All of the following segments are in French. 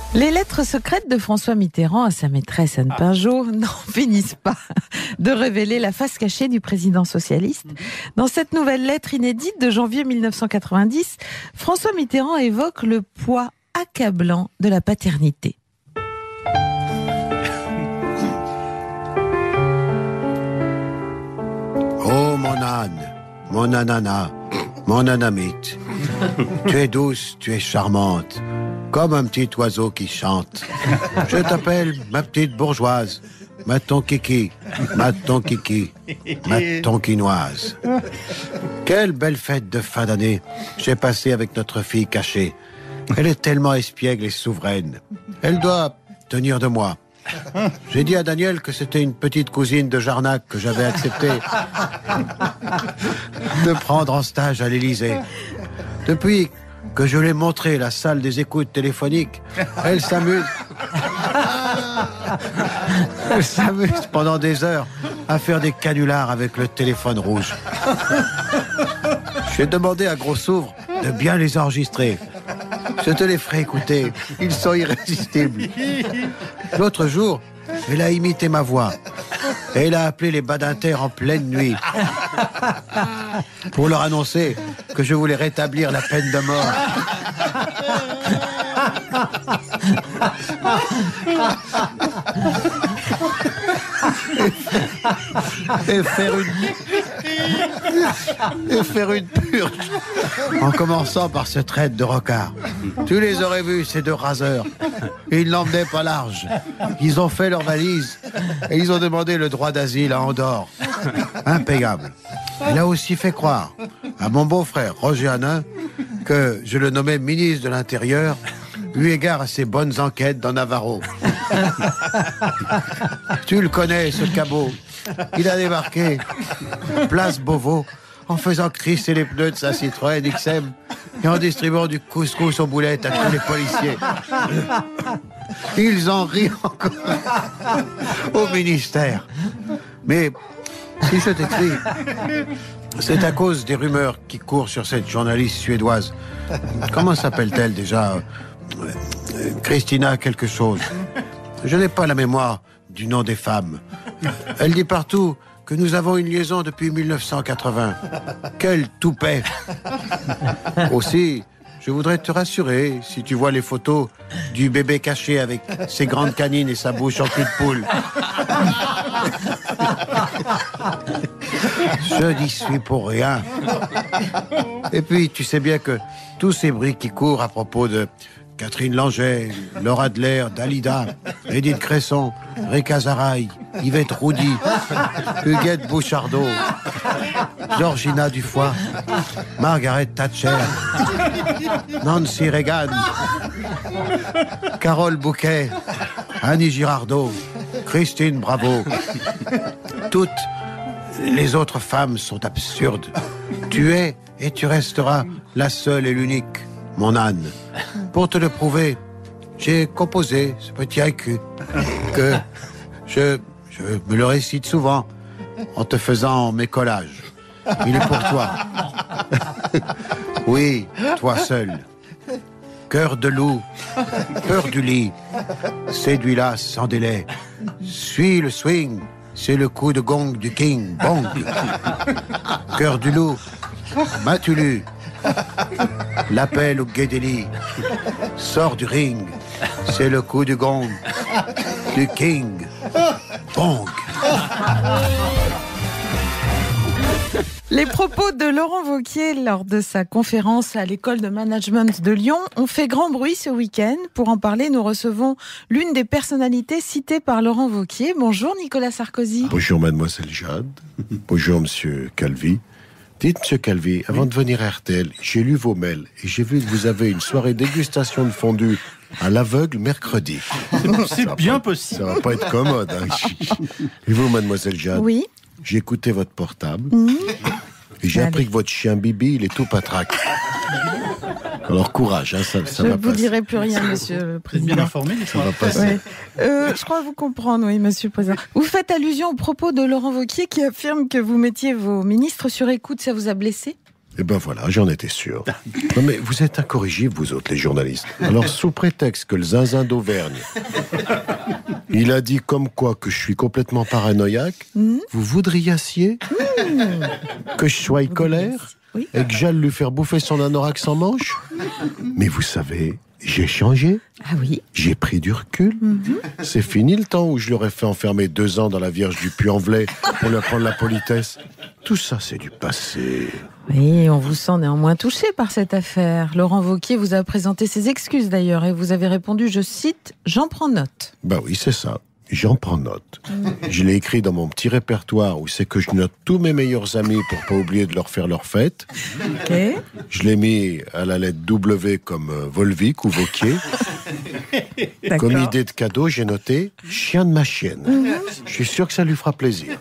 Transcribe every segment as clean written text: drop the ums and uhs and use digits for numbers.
Les lettres secrètes de François Mitterrand à sa maîtresse Anne Pinjot n'en finissent pas de révéler la face cachée du président socialiste. Dans cette nouvelle lettre inédite de janvier 1990, François Mitterrand évoque le poids accablant de la paternité. Oh mon âne, mon anana, mon anamite, tu es douce, tu es charmante, comme un petit oiseau qui chante. Je t'appelle ma petite bourgeoise, ma tonkiki, ma tonkiki, ma tonkinoise. Quelle belle fête de fin d'année j'ai passée avec notre fille cachée. Elle est tellement espiègle et souveraine. Elle doit tenir de moi. J'ai dit à Daniel que c'était une petite cousine de Jarnac que j'avais accepté de prendre en stage à l'Élysée. Depuis que je lui ai montré la salle des écoutes téléphoniques, elle s'amuse. Elle s'amuse pendant des heures à faire des canulars avec le téléphone rouge. J'ai demandé à Grossouvre de bien les enregistrer. Je te les ferai écouter, ils sont irrésistibles. L'autre jour, elle a imité ma voix. Et elle a appelé les badinter en pleine nuit pour leur annoncer que je voulais rétablir la peine de mort. Et faire une purge en commençant par ce traite de rocard. Tu les aurais vus, ces deux raseurs. Ils l'emmenaient pas large. Ils ont fait leur valise et ils ont demandé le droit d'asile à Andorre. Impayable. Il a aussi fait croire à mon beau-frère Roger Hanin que je le nommais ministre de l'Intérieur eu égard à ses bonnes enquêtes dans Navarro. Tu le connais, ce cabot. Il a débarqué place Beauvau en faisant crisser les pneus de sa Citroën XM et en distribuant du couscous aux boulettes à tous les policiers. Ils en rient encore au ministère. Mais si je t'écris, c'est à cause des rumeurs qui courent sur cette journaliste suédoise. Comment s'appelle-t-elle déjà ? Christina quelque chose. Je n'ai pas la mémoire du nom des femmes. Elle dit partout que nous avons une liaison depuis 1980. Quel toupet! Aussi, je voudrais te rassurer, si tu vois les photos du bébé caché avec ses grandes canines et sa bouche en cul de poule. Je n'y suis pour rien. Et puis, tu sais bien que tous ces bruits qui courent à propos de Catherine Langeais, Laura Adler, Dalida, Edith Cresson, Rika Zaraï, Yvette Roudy, Huguette Bouchardot, Georgina Dufoy, Margaret Thatcher, Nancy Reagan, Carole Bouquet, Annie Girardot, Christine Bravo. Toutes les autres femmes sont absurdes. Tu es et tu resteras la seule et l'unique, mon âne. Pour te le prouver, j'ai composé ce petit haïku que je me le récite souvent en te faisant mes collages. Il est pour toi. Oui, toi seul. Cœur de loup, peur du lit, séduis-la sans délai. Suis le swing, c'est le coup de gong du king, bong. Cœur du loup, m'as-tu lu? L'appel au Guédéli. Sors du ring. C'est le coup du gong du king. Bong. Les propos de Laurent Wauquiez lors de sa conférence à l'école de management de Lyon ont fait grand bruit ce week-end. Pour en parler, nous recevons l'une des personnalités citées par Laurent Wauquiez. Bonjour Nicolas Sarkozy. Bonjour mademoiselle Jade. Bonjour monsieur Calvi. Dites, monsieur Calvi, avant de venir à RTL, j'ai lu vos mails et j'ai vu que vous avez une soirée dégustation de fondue à l'aveugle mercredi. C'est bien possible. Ça va pas être commode. Hein. Et vous, mademoiselle Jade? Oui. J'ai écouté votre portable et j'ai appris que votre chien Bibi, il est tout patraque. Alors courage, hein, ça va passer. Je ne vous dirai plus rien, monsieur le président. Vous êtes bien informé, ça va passer. Ouais. Je crois vous comprendre, oui, monsieur le président. Vous faites allusion aux propos de Laurent Wauquiez qui affirme que vous mettiez vos ministres sur écoute, ça vous a blessé? Eh ben voilà, j'en étais sûr. Non mais vous êtes incorrigibles, vous autres, les journalistes. Alors, sous prétexte que le zinzin d'Auvergne, il a dit comme quoi que je suis complètement paranoïaque, vous voudriez que je sois colère et que j'aille lui faire bouffer son anorak sans manche? Mais vous savez, j'ai changé. Ah oui. J'ai pris du recul. C'est fini le temps où je l'aurais fait enfermer 2 ans dans la Vierge du Puy-en-Velay pour lui apprendre la politesse. Tout ça, c'est du passé. Oui, on vous sent néanmoins touché par cette affaire. Laurent Wauquiez vous a présenté ses excuses d'ailleurs et vous avez répondu, je cite, « J'en prends note ». Ben oui, c'est ça. J'en prends note. Je l'ai écrit dans mon petit répertoire où c'est que je note tous mes meilleurs amis pour pas oublier de leur faire leur fête. Okay. Je l'ai mis à la lettre W comme Volvic ou Wauquiez. Comme idée de cadeau, j'ai noté « chien de ma chienne ». Je suis sûr que ça lui fera plaisir.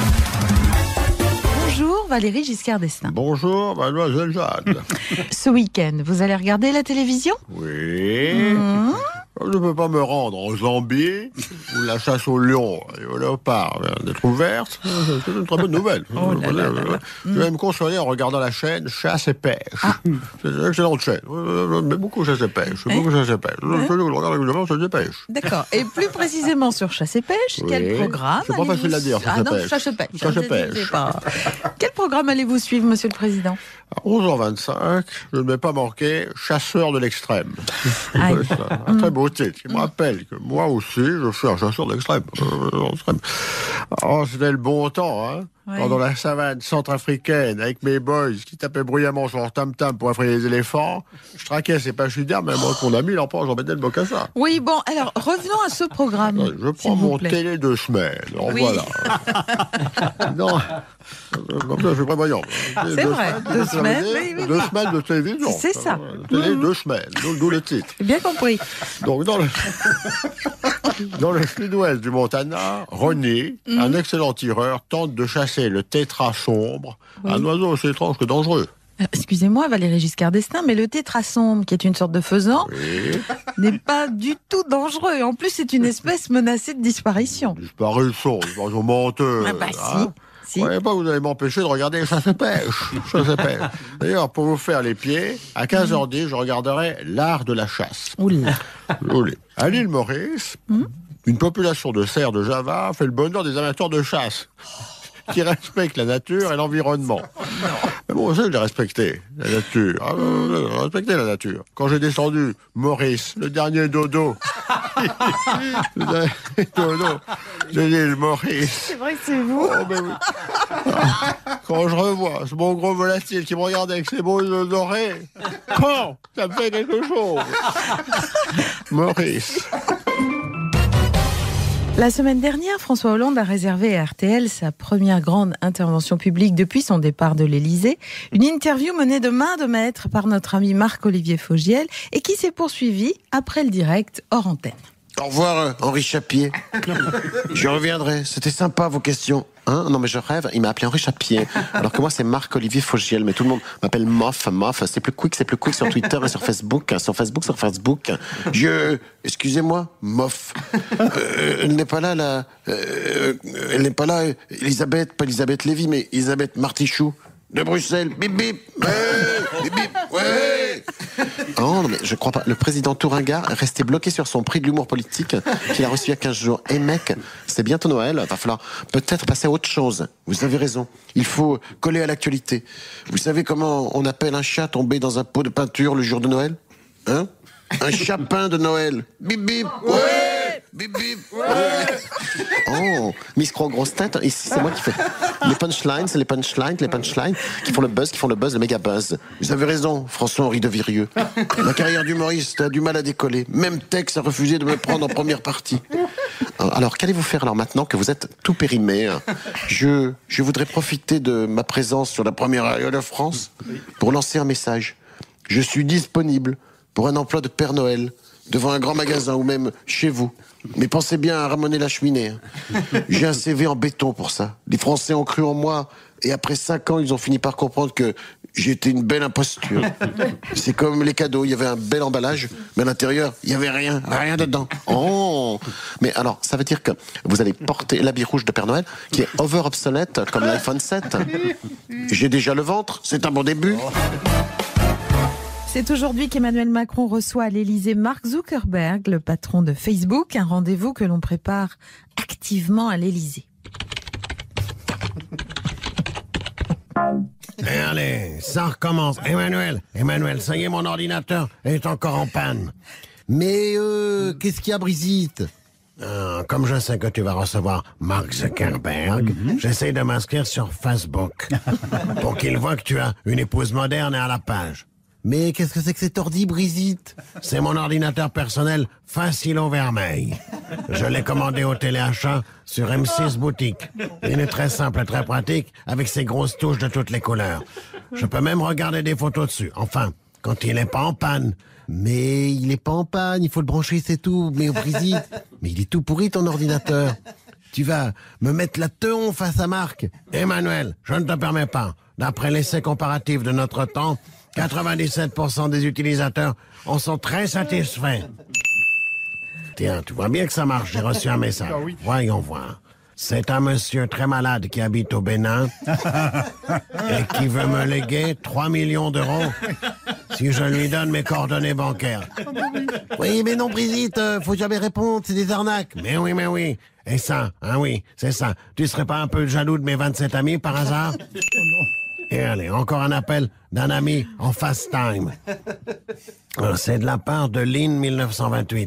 Bonjour Valéry Giscard d'Estaing. Bonjour, mademoiselle Jade. Ce week-end, vous allez regarder la télévision? Oui. Je ne peux pas me rendre en Zambie où la chasse au lion et au léopard vient d'être ouverte. C'est une très bonne nouvelle. Je vais me consoler en regardant la chaîne Chasse et Pêche. C'est une excellente chaîne. Mais beaucoup Chasse et Pêche. Je regarde régulièrement Chasse et Pêche. D'accord. Et plus précisément sur Chasse et Pêche, quel programme? C'est pas facile à dire, Chasse et Pêche. Chasse et Pêche. Chasse et Pêche. Quel programme allez-vous suivre, Monsieur le Président? À 11h25, je ne vais pas manquer Chasseur de l'extrême. Aïe. Un très beau titre qui me rappelle que moi aussi, je suis un chasseur de l'extrême. Oh, c'était le bon temps, hein. Oui. Quand dans la savane centrafricaine, avec mes boys qui tapaient bruyamment sur leur tam-tam pour effrayer les éléphants, je traquais ces pachydermes, même moi, mon ami, il en pense, j'en mettais le bocassin. Oui, bon, alors, revenons à ce programme. Je prends mon télé 2 semaines. Alors Oui. voilà. Non, comme ça, je suis prévoyant. C'est vrai, 2 semaines, oui. 2 semaines de télévision. C'est ça. Télé 2 semaines, d'où le titre. J'ai bien compris. Donc, dans le sud-ouest du Montana, René, un excellent tireur, tente de chasser le tétras sombre, un oiseau aussi étrange que dangereux. Excusez-moi, Valéry Giscard d'Estaing, mais le tétras sombre, qui est une sorte de faisan, n'est pas du tout dangereux. Et en plus, c'est une espèce menacée de disparition. Disparition, disparition menteuse. Ah bah hein. si. Vous ne pas, vous allez m'empêcher de regarder Chasse et Pêche. Chasse et Pêche. D'ailleurs, pour vous faire les pieds, à 15h10, je regarderai L'Art de la chasse. Oula. À l'île Maurice, une population de cerfs de Java fait le bonheur des amateurs de chasse qui respectent la nature et l'environnement. Mais bon, je l'ai respecté, la nature. Respecté la nature. Quand j'ai descendu Maurice, le dernier dodo, le dernier dodo de l'île Maurice. C'est vrai que c'est vous. Oh, ben oui. Quand je revois ce bon gros volatile qui me regarde avec ses beaux yeux dorés, quand ça me fait quelque chose. Maurice. La semaine dernière, François Hollande a réservé à RTL sa première grande intervention publique depuis son départ de l'Élysée. Une interview menée de main de maître par notre ami Marc-Olivier Fogiel et qui s'est poursuivie après le direct hors antenne. Au revoir, Henri Chapier. Je reviendrai. C'était sympa, vos questions. Hein? Non, mais je rêve. Il m'a appelé Henri Chapier. Alors que moi, c'est Marc-Olivier Fogiel. Mais tout le monde m'appelle Moff. C'est plus quick sur Twitter et sur Facebook. Sur Facebook. Excusez-moi, Moff. Elle n'est pas là, Elisabeth, pas Elisabeth Lévy, mais Elisabeth Martichoux. De Bruxelles, bip bip, ouais, bip bip, ouais. Oh non mais je crois pas. Le président Touringard est resté bloqué sur son prix de l'humour politique qu'il a reçu il y a 15 jours. Eh mec, c'est bientôt Noël, va falloir peut-être passer à autre chose. Vous avez raison, il faut coller à l'actualité. Vous savez comment on appelle un chat tombé dans un pot de peinture le jour de Noël? Hein? Un chapin de Noël. Bip bip, ouais, bip bip, ouais. Oh, Miss Croc grosse tête. Ici, c'est moi qui fais les punchlines qui font le buzz, le méga buzz. Vous avez raison, François-Henri de Virieux. Ma carrière d'humoriste a du mal à décoller. Même Tex a refusé de me prendre en première partie. Alors, qu'allez-vous faire alors maintenant que vous êtes tout périmé? Je voudrais profiter de ma présence sur la première radio de France pour lancer un message. Je suis disponible pour un emploi de Père Noël devant un grand magasin ou même chez vous. Mais pensez bien à ramoner la cheminée. J'ai un CV en béton pour ça. Les Français ont cru en moi et après 5 ans, ils ont fini par comprendre que J'étais une belle imposture. C'est comme les cadeaux, il y avait un bel emballage, mais à l'intérieur, il y avait rien dedans. Oh. Mais alors, ça veut dire que vous allez porter l'habit rouge de Père Noël, qui est over obsolète, comme l'iPhone 7. J'ai déjà le ventre, c'est un bon début. C'est aujourd'hui qu'Emmanuel Macron reçoit à l'Élysée Mark Zuckerberg, le patron de Facebook, un rendez-vous que l'on prépare activement à l'Élysée. Allez, ça recommence. Emmanuel, ça y est, mon ordinateur est encore en panne. Mais qu'est-ce qu'il y a, Brigitte? Comme je sais que tu vas recevoir Mark Zuckerberg, j'essaie de m'inscrire sur Facebook pour qu'il voit que tu as une épouse moderne et à la page. Mais qu'est-ce que c'est que cet ordi, Brigitte? C'est mon ordinateur personnel Facilo Vermeil. Je l'ai commandé au téléachat sur M6 Boutique. Il est très simple et très pratique, avec ses grosses touches de toutes les couleurs. Je peux même regarder des photos dessus. Enfin, quand il n'est pas en panne. Mais il n'est pas en panne, il faut le brancher, c'est tout. Mais Brigitte, mais il est tout pourri ton ordinateur. Tu vas me mettre la teon face à Marc. Emmanuel, je ne te permets pas. D'après l'essai comparatif de notre temps, 97% des utilisateurs en sont très satisfaits. Tiens, tu vois bien que ça marche, j'ai reçu un message. Voyons voir. C'est un monsieur très malade qui habite au Bénin et qui veut me léguer 3 millions d'euros si je lui donne mes coordonnées bancaires. Oui, mais non, Brigitte, faut jamais répondre, c'est des arnaques. Mais oui. Et ça, oui, c'est ça. Tu serais pas un peu jaloux de mes 27 amis par hasard? Et allez, encore un appel d'un ami en FaceTime. C'est de la part de Lynn 1928.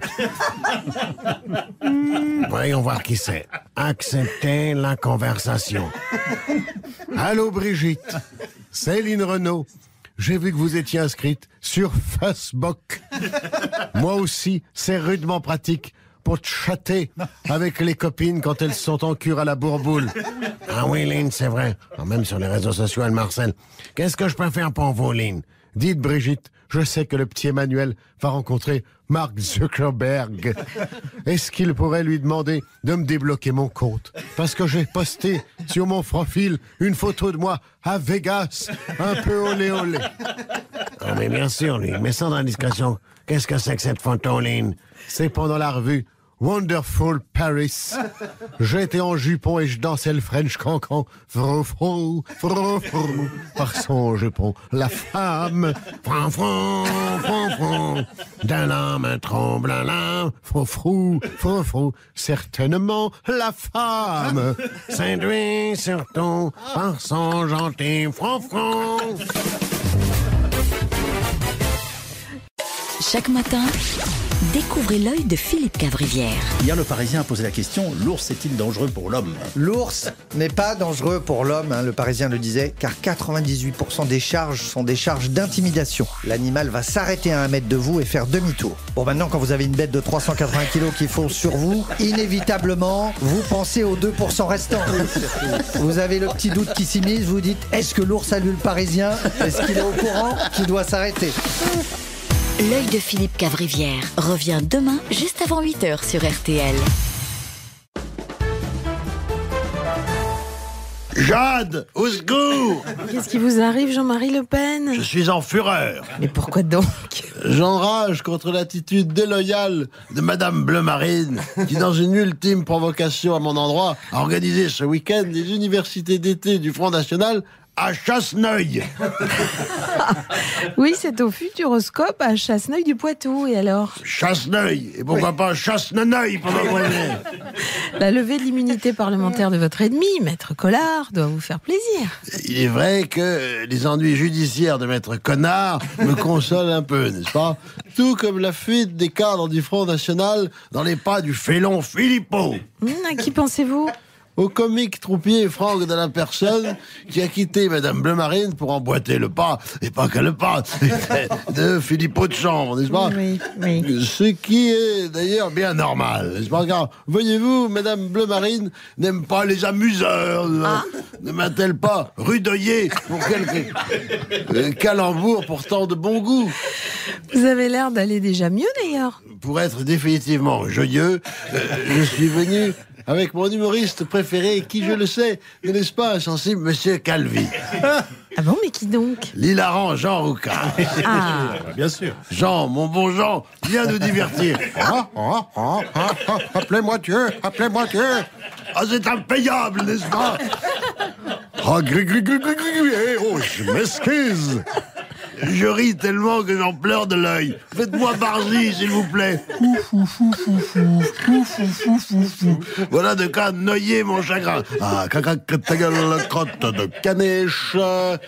Voyons voir qui c'est. Acceptez la conversation. Allô Brigitte, c'est Lynn Renaud. J'ai vu que vous étiez inscrite sur Facebook. Moi aussi, c'est rudement pratique pour chatter avec les copines quand elles sont en cure à la bourboule. Ah oui, Lynn, c'est vrai. Même sur les réseaux sociaux, elle Marcel. Qu'est-ce que je peux faire pour vous, Lynn? Dites, Brigitte, je sais que le petit Emmanuel va rencontrer Mark Zuckerberg. Est-ce qu'il pourrait lui demander de me débloquer mon compte? Parce que j'ai posté sur mon profil une photo de moi à Vegas, un peu olé olé. Ah mais bien sûr, Lynn, mais sans indiscrétion, qu'est-ce que c'est que cette photo, Lynn? C'est pendant la revue Wonderful Paris. J'étais en jupon et je dansais le French cancan. Frou, frou, frou, frou, par son jupon. La femme, frou, frou, frou, frou, d'un homme tremble un lame. Frou, frou, frou, frou, certainement la femme. Séduit surtout par son gentil frou, frou. Chaque matin, découvrez l'œil de Philippe Cavrivière. Hier, le Parisien a posé la question, l'ours est-il dangereux pour l'homme? L'ours n'est pas dangereux pour l'homme, le Parisien le disait, car 98% des charges sont des charges d'intimidation. L'animal va s'arrêter à 1 mètre de vous et faire demi-tour. Bon, maintenant, quand vous avez une bête de 380 kilos qui fonce sur vous, inévitablement, vous pensez aux 2% restants. Vous avez le petit doute qui s'immisce, vous dites, est-ce que l'ours a lu le Parisien? Est-ce qu'il est au courant qu'il doit s'arrêter? L'œil de Philippe Cavrivière revient demain juste avant 8h sur RTL. Jade, au secours! Qu'est-ce qui vous arrive, Jean-Marie Le Pen? Je suis en fureur. Mais pourquoi donc? J'enrage contre l'attitude déloyale de Madame Bleu-Marine, qui, dans une ultime provocation à mon endroit, a organisé ce week-end les universités d'été du Front National à Chasseneuil. Oui, c'est au Futuroscope à Chasseneuil du Poitou. Et alors? Chasseneuil. Et pourquoi pas Chasseneuil pendant qu'on est? La levée de l'immunité parlementaire de votre ennemi, Maître Collard, doit vous faire plaisir. Il est vrai que les ennuis judiciaires de Maître Connard me consolent un peu, n'est-ce pas? Tout comme la fuite des cadres du Front National dans les pas du félon Philippot. À qui pensez-vous? Au comique troupier Franck de la Personne qui a quitté Madame Bleu-Marine pour emboîter le pas, et pas que le pas, de Philippot de chambre, n'est-ce pas? Oui. Ce qui est d'ailleurs bien normal, n'est-ce pas? Car, voyez-vous, Madame Bleu-Marine n'aime pas les amuseurs, ne m'a-t-elle pas rudoyé pour quelques calembours pourtant de bon goût? Vous avez l'air d'aller déjà mieux d'ailleurs. Pour être définitivement joyeux, je suis venu avec mon humoriste préféré, qui, je le sais, n'est-ce pas, insensible, monsieur Calvi. Ah bon, mais qui donc? L'hilarant Jean Roucas. Ah, Bien sûr. Jean, mon bon Jean, viens nous divertir. Appelez-moi Dieu, appelez-moi Dieu. Ah, c'est impayable, n'est-ce pas? Ah, oh, je m'excuse. Je ris tellement que j'en pleure de l'œil. Faites-moi Bargy, s'il vous plaît. Voilà de quoi noyer mon chagrin. Ah, caca, ta gueule, la crotte de caniche.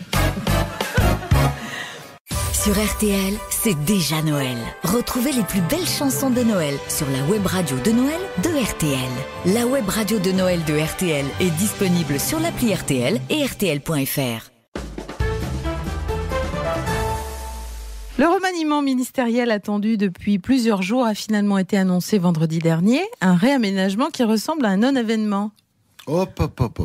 Sur RTL, c'est déjà Noël. Retrouvez les plus belles chansons de Noël sur la web radio de Noël de RTL. La web radio de Noël de RTL est disponible sur l'appli RTL et RTL.fr. le remaniement ministériel attendu depuis plusieurs jours a finalement été annoncé vendredi dernier. Un réaménagement qui ressemble à un non-événement. Hop.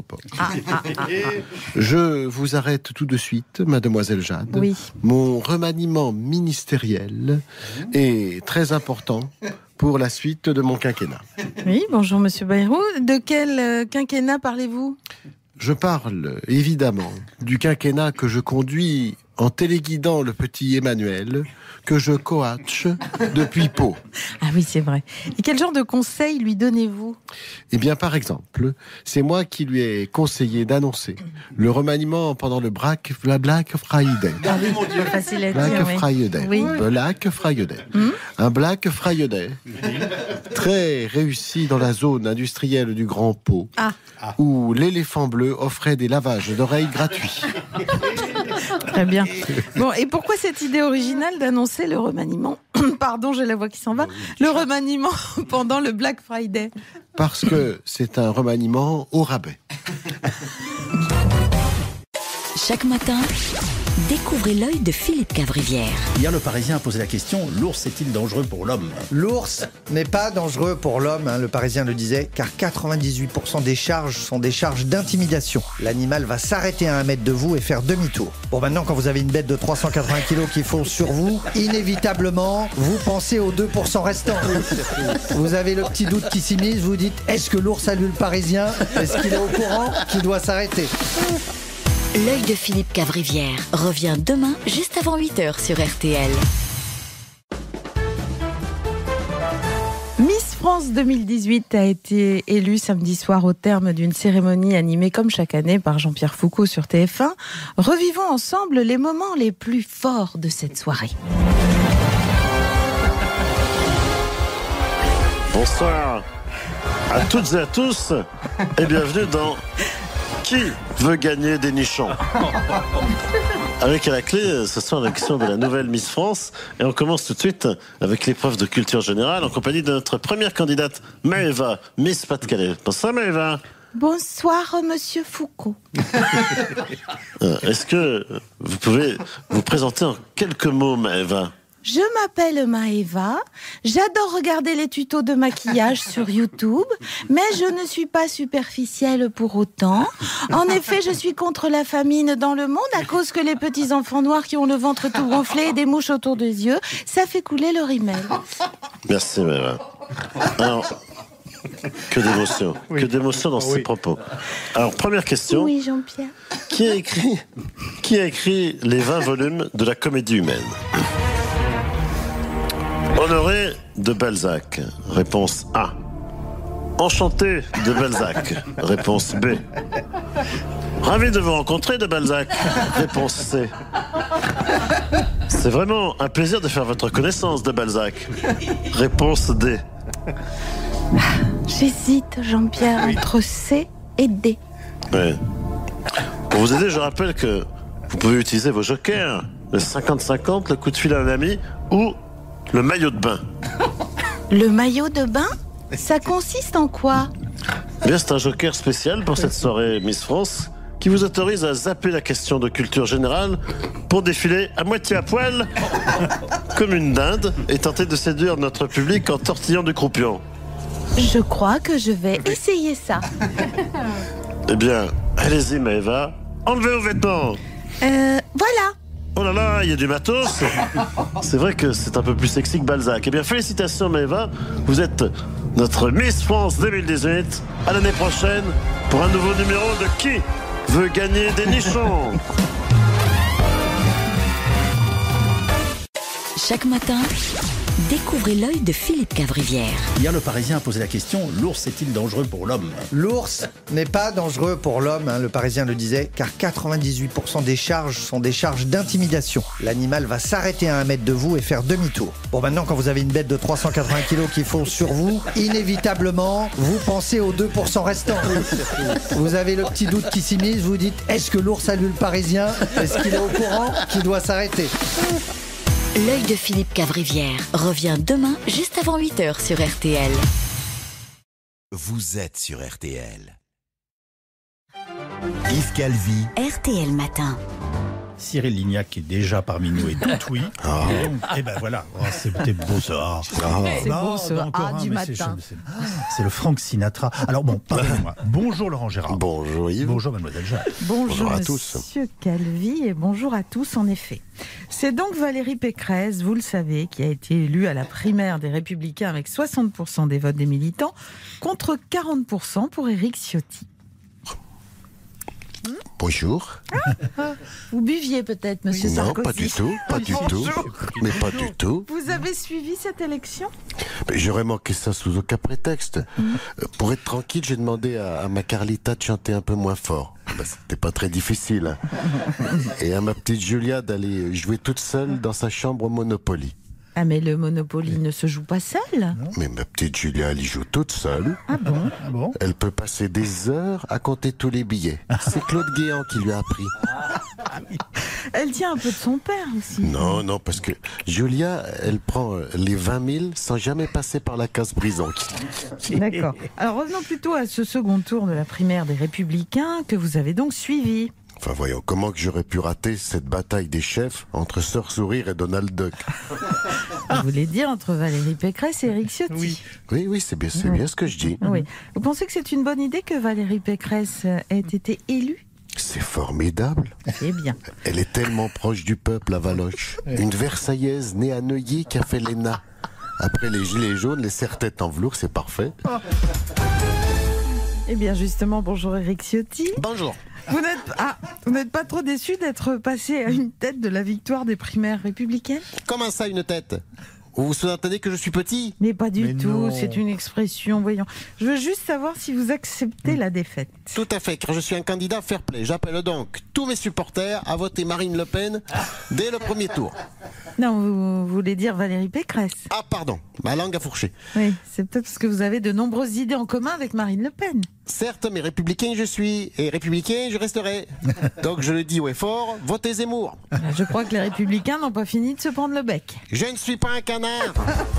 Je vous arrête tout de suite, mademoiselle Jade. Oui. Mon remaniement ministériel est très important pour la suite de mon quinquennat. Oui, bonjour Monsieur Bayrou. De quel quinquennat parlez-vous ? Je parle évidemment du quinquennat que je conduis en téléguidant le petit Emmanuel, que je coache depuis Pau. Ah oui, c'est vrai. Et quel genre de conseils lui donnez-vous ? Eh bien, par exemple, c'est moi qui lui ai conseillé d'annoncer le remaniement pendant le Black Friday. Ah oui, c'est facile à Black dire, Friday. Oui. Black Friday. Un Black Friday très réussi dans la zone industrielle du Grand Pau, où l'éléphant bleu offrait des lavages d'oreilles gratuits. Très bien. Bon, et pourquoi cette idée originale d'annoncer le remaniement, pardon, j'ai la voix qui s'en va, le remaniement pendant le Black Friday ? Parce que c'est un remaniement au rabais. Chaque matin, découvrez l'œil de Philippe Cavrivière. Hier, le Parisien a posé la question, l'ours est-il dangereux pour l'homme ? L'ours n'est pas dangereux pour l'homme, le Parisien le disait, car 98% des charges sont des charges d'intimidation. L'animal va s'arrêter à 1 mètre de vous et faire demi-tour. Bon, maintenant, quand vous avez une bête de 380 kilos qui fonce sur vous, inévitablement, vous pensez aux 2% restants. Vous avez le petit doute qui s'immisce, vous dites, est-ce que l'ours a lu le Parisien ? Est-ce qu'il est au courant qu'il doit s'arrêter ? L'œil de Philippe Cavrivière revient demain, juste avant 8h sur RTL. Miss France 2018 a été élue samedi soir au terme d'une cérémonie animée comme chaque année par Jean-Pierre Foucault sur TF1. Revivons ensemble les moments les plus forts de cette soirée. Bonsoir à toutes et à tous et bienvenue dans Qui veut gagner des nichons ? Avec à la clé ce soir la question de la nouvelle Miss France et on commence tout de suite avec l'épreuve de culture générale en compagnie de notre première candidate Maëva, Miss Pas-de-Calais. Bonsoir Maëva. Bonsoir Monsieur Foucault. Est-ce que vous pouvez vous présenter en quelques mots Maëva ? Je m'appelle Maëva, j'adore regarder les tutos de maquillage sur YouTube, mais je ne suis pas superficielle pour autant. En effet, je suis contre la famine dans le monde à cause que les petits enfants noirs qui ont le ventre tout gonflé et des mouches autour des yeux, ça fait couler le rimel. Merci Maëva. Alors, que d'émotion dans ces propos. Alors, première question. Oui, Jean-Pierre. Qui a écrit les 20 volumes de la comédie humaine ? Honoré de Balzac, réponse A. Enchanté de Balzac, réponse B. Ravi de vous rencontrer de Balzac, réponse C. C'est vraiment un plaisir de faire votre connaissance de Balzac, réponse D. J'hésite, Jean-Pierre, entre C et D. Ouais. Pour vous aider, je rappelle que vous pouvez utiliser vos jokers, le 50-50, le coup de fil à un ami ou le maillot de bain. Le maillot de bain ? Ça consiste en quoi ? Eh bien, c'est un joker spécial pour cette soirée Miss France qui vous autorise à zapper la question de culture générale pour défiler à moitié à poil comme une dinde et tenter de séduire notre public en tortillant du croupion. Je crois que je vais essayer ça. Eh bien, allez-y Maëva, enlevez vos vêtements. Voilà. Oh là là, il y a du matos. C'est vrai que c'est un peu plus sexy que Balzac. Eh bien, félicitations Maëva, vous êtes notre Miss France 2018. À l'année prochaine pour un nouveau numéro de Qui veut gagner des nichons. Chaque matin, découvrez l'œil de Philippe Cavrivière. Hier, le Parisien a posé la question, l'ours est-il dangereux pour l'homme? L'ours n'est pas dangereux pour l'homme, le Parisien le disait, car 98% des charges sont des charges d'intimidation. L'animal va s'arrêter à 1 mètre de vous et faire demi-tour. Bon, maintenant, quand vous avez une bête de 380 kilos qui fonce sur vous, inévitablement, vous pensez aux 2% restants. Vous avez le petit doute qui s'immisce, vous dites, est-ce que l'ours a lu le Parisien? Est-ce qu'il est au courant qu'il doit s'arrêter? L'œil de Philippe Cavrivière revient demain juste avant 8h sur RTL. Vous êtes sur RTL. Yves Calvi. RTL Matin. Cyril Lignac est déjà parmi nous et tout oui. Et donc, eh ben voilà, c'était beau ça. C'est beau ce du matin. C'est le Frank Sinatra. Alors bon, pardonnez-moi. Bonjour Laurent Gérard. Bonjour Yves. Bonjour Mademoiselle Jeanne. Bonjour à tous. Monsieur Calvi et bonjour à tous en effet. C'est donc Valérie Pécresse, vous le savez, qui a été élue à la primaire des Républicains avec 60% des votes des militants contre 40% pour Éric Ciotti. Bonjour. Vous buviez peut-être, monsieur Non, Sarkozy? pas du tout, pas du tout. Mais pas du tout. Vous avez suivi cette élection? Mais j'aurais manqué ça sous aucun prétexte. Pour être tranquille, j'ai demandé à ma Carlita de chanter un peu moins fort. C'était pas très difficile. Et à ma petite Julia d'aller jouer toute seule dans sa chambre au Monopoly. Ah mais le Monopoly ne se joue pas seul. Mais ma petite Julia, elle y joue toute seule. Ah bon? Ah bon? Elle peut passer des heures à compter tous les billets. C'est Claude Guéant qui lui a appris. Elle tient un peu de son père aussi. Non, parce que Julia, elle prend les 20 000 sans jamais passer par la case prison. D'accord. Alors revenons plutôt à ce second tour de la primaire des Républicains que vous avez donc suivi. Enfin voyons, comment que j'aurais pu rater cette bataille des chefs entre Sœur Sourire et Donald Duck? Vous voulez dire entre Valérie Pécresse et Éric Ciotti? Oui, c'est bien ce que je dis. Oui. Vous pensez que c'est une bonne idée que Valérie Pécresse ait été élue? C'est formidable. C'est bien. Elle est tellement proche du peuple à Valoche. Une Versaillaise née à Neuilly qui a fait l'ENA. Après les gilets jaunes, les serre-têtes en velours, c'est parfait. Eh bien justement, bonjour Éric Ciotti. Bonjour. Vous n'êtes pas trop déçu d'être passé à une tête de la victoire des primaires républicaines? Comment ça, une tête? Vous vous sous-entendez que je suis petit? Mais pas du tout, non. c'est une expression, voyons. Je veux juste savoir si vous acceptez la défaite. Tout à fait, car je suis un candidat fair play. J'appelle donc tous mes supporters à voter Marine Le Pen dès le premier tour. Non, vous voulez dire Valérie Pécresse? Ah pardon, ma langue a fourché. Oui, c'est peut-être parce que vous avez de nombreuses idées en commun avec Marine Le Pen. Certes, mais républicain je suis, et républicain je resterai. Donc je le dis haut et fort, votez Zemmour. Je crois que les Républicains n'ont pas fini de se prendre le bec. Je ne suis pas un canard.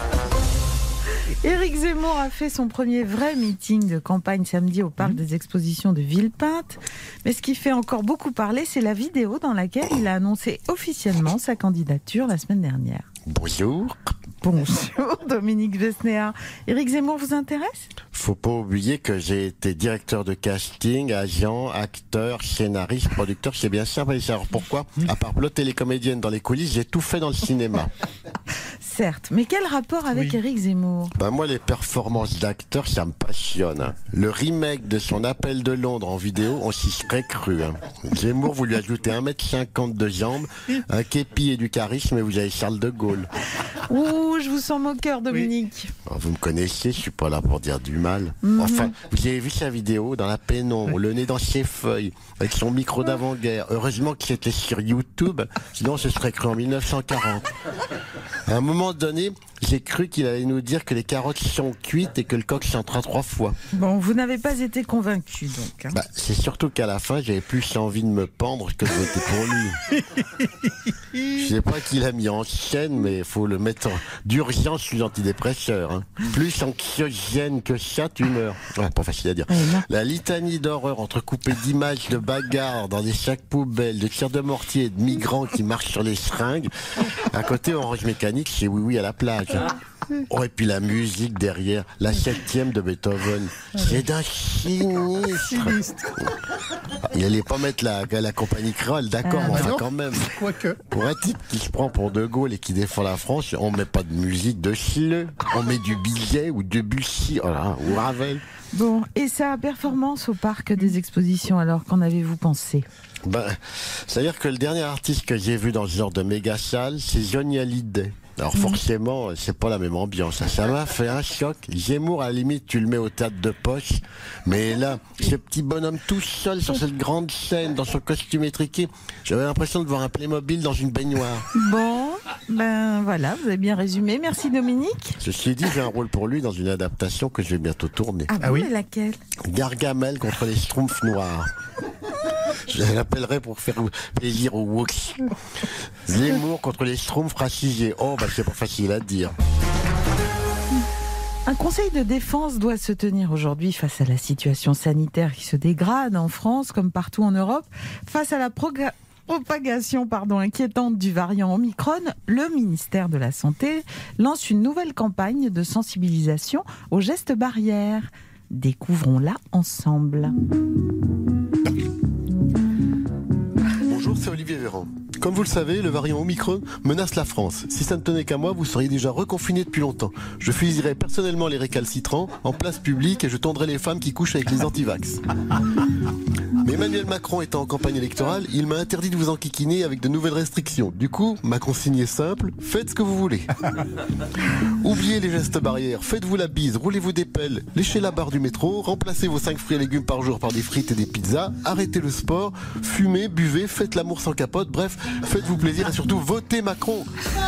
Éric Zemmour a fait son premier vrai meeting de campagne samedi au parc des expositions de Villepinte. Mais ce qui fait encore beaucoup parler, c'est la vidéo dans laquelle il a annoncé officiellement sa candidature la semaine dernière. Bonjour. Bonjour Dominique Besnéard. Éric Zemmour vous intéresse? Faut pas oublier que j'ai été directeur de casting, agent, acteur, scénariste, producteur. C'est bien ça, alors pourquoi? À part plotter les comédiennes dans les coulisses, j'ai tout fait dans le cinéma. Certes, mais quel rapport avec Éric Zemmour? Moi, les performances d'acteurs, ça me passionne. Le remake de son Appel de Londres en vidéo, on s'y serait cru. Zemmour, vous lui ajoutez 1,50 m de jambes, un képi et du charisme, et vous avez Charles de Gaulle. Ouh, je vous sens moqueur, Dominique. Vous me connaissez, je suis pas là pour dire du mal. Enfin, vous avez vu sa vidéo dans la pénombre, le nez dans ses feuilles, avec son micro d'avant-guerre. Heureusement qu'il était sur YouTube, sinon ce serait cru en 1940. À un moment donné, j'ai cru qu'il allait nous dire que les carottes sont cuites et que le coq chantera 3 fois. Bon, vous n'avez pas été convaincu, donc. C'est surtout qu'à la fin, j'avais plus envie de me pendre que de voter pour lui. Je sais pas qui l'a mis en scène, mais il faut le mettre d'urgence sous antidépresseur. Plus anxiogène que ça, tu meurs. Pas facile à dire. La litanie d'horreur entrecoupée d'images de bagarres dans des sacs poubelles, de tirs de mortier et de migrants qui marchent sur les seringues. À côté, Orange Mécanique, c'est oui à la plage. Oh, et puis la musique derrière, la 7e de Beethoven, c'est d'un sinistre. Il allait pas mettre la compagnie créole, d'accord, mais enfin quand même. Quoique. Pour un type qui se prend pour De Gaulle et qui défend la France, on met pas de musique de Schiller, on met du Bizet ou Debussy, voilà, ou Ravel. Bon, et sa performance au parc des expositions, alors qu'en avez-vous pensé? C'est-à-dire que le dernier artiste que j'ai vu dans ce genre de méga salle, c'est Johnny Hallyday. Alors forcément, c'est pas la même ambiance. Ça m'a fait un choc. Zemmour, à la limite, tu le mets au théâtre de poche. Mais là, ce petit bonhomme tout seul sur cette grande scène, dans son costume étriqué, j'avais l'impression de voir un Playmobil dans une baignoire. Bon, voilà, vous avez bien résumé. Merci Dominique. Ceci dit, j'ai un rôle pour lui dans une adaptation que je vais bientôt tourner. Ah oui, mais laquelle? Gargamel contre les Schtroumpfs noirs. Je l'appellerai pour faire plaisir aux Wooks. Zemmour contre les Schtroumpfs racisés. Oh, c'est pas facile à dire. Un conseil de défense doit se tenir aujourd'hui face à la situation sanitaire qui se dégrade en France comme partout en Europe. Face à la propagation inquiétante du variant Omicron, le ministère de la Santé lance une nouvelle campagne de sensibilisation aux gestes barrières. Découvrons-la ensemble. Bonjour, c'est Olivier Véran. Comme vous le savez, le variant Omicron menace la France. Si ça ne tenait qu'à moi, vous seriez déjà reconfinés depuis longtemps. Je fusilerais personnellement les récalcitrants en place publique et je tondrais les femmes qui couchent avec les antivax. Mais Emmanuel Macron étant en campagne électorale, il m'a interdit de vous enquiquiner avec de nouvelles restrictions. Du coup, ma consigne est simple, faites ce que vous voulez. Oubliez les gestes barrières, faites-vous la bise, roulez-vous des pelles, léchez la barre du métro, remplacez vos 5 fruits et légumes par jour par des frites et des pizzas, arrêtez le sport, fumez, buvez, faites l'amour sans capote, bref, faites-vous plaisir et surtout votez Macron.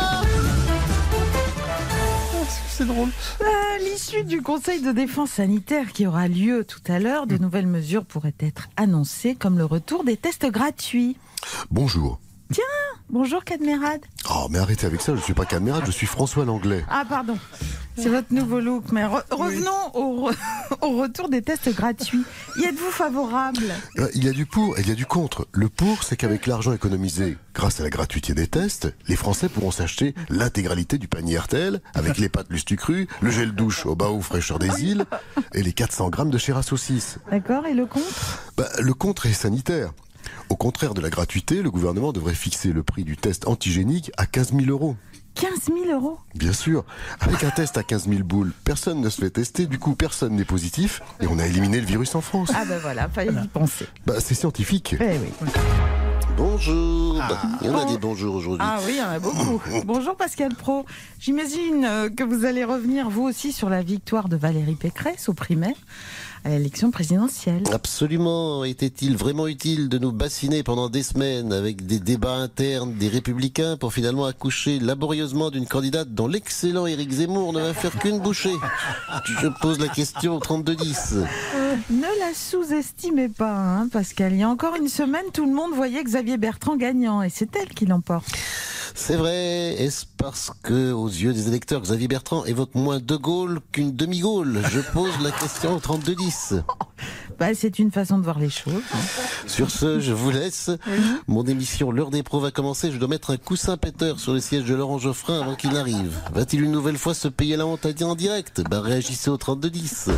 C'est drôle. À l'issue du Conseil de défense sanitaire qui aura lieu tout à l'heure, de nouvelles mesures pourraient être annoncées, comme le retour des tests gratuits. Bonjour. Tiens, bonjour Cadmerade. Oh, mais arrêtez avec ça, je suis pas Cadmerade, je suis François Langlais. Ah, pardon, c'est votre nouveau look. Mais revenons au retour des tests gratuits. Y êtes-vous favorable? Il y a du pour et il y a du contre. Le pour, c'est qu'avec l'argent économisé grâce à la gratuité des tests, les Français pourront s'acheter l'intégralité du panier RTL avec les pâtes Lustucru, le gel douche au Baou fraîcheur des îles et les 400 grammes de chair à saucisse. D'accord, et le contre? Le contre est sanitaire. Au contraire de la gratuité, le gouvernement devrait fixer le prix du test antigénique à 15 000 €. 15 000 €? Bien sûr. Avec un test à 15 000 boules, personne ne se fait tester, du coup personne n'est positif et on a éliminé le virus en France. Ah voilà, fallait y penser. C'est scientifique. Eh oui. Bonjour. Il y en a des bonjours aujourd'hui. Ah oui, il y en a beaucoup. Bonjour Pascal Praud. J'imagine que vous allez revenir vous aussi sur la victoire de Valérie Pécresse aux primaires à l'élection présidentielle. Absolument. Était-il vraiment utile de nous bassiner pendant des semaines avec des débats internes des Républicains pour finalement accoucher laborieusement d'une candidate dont l'excellent Éric Zemmour ne va faire qu'une bouchée? Je pose la question au 32-10. Ne la sous-estimez pas, Pascal. Il y a encore une semaine, tout le monde voyait Xavier Bertrand gagnant et c'est elle qui l'emporte. C'est vrai. Est-ce parce que, aux yeux des électeurs, Xavier Bertrand évoque moins De Gaulle qu'une demi-Gaulle? Je pose la question au 32-10. C'est une façon de voir les choses. Sur ce, je vous laisse. Mon émission L'heure des pros va commencer. Je dois mettre un coussin péteur sur le siège de Laurent Geoffrin avant qu'il n'arrive. Va-t-il une nouvelle fois se payer la honte à dire en direct? Réagissez au 32-10.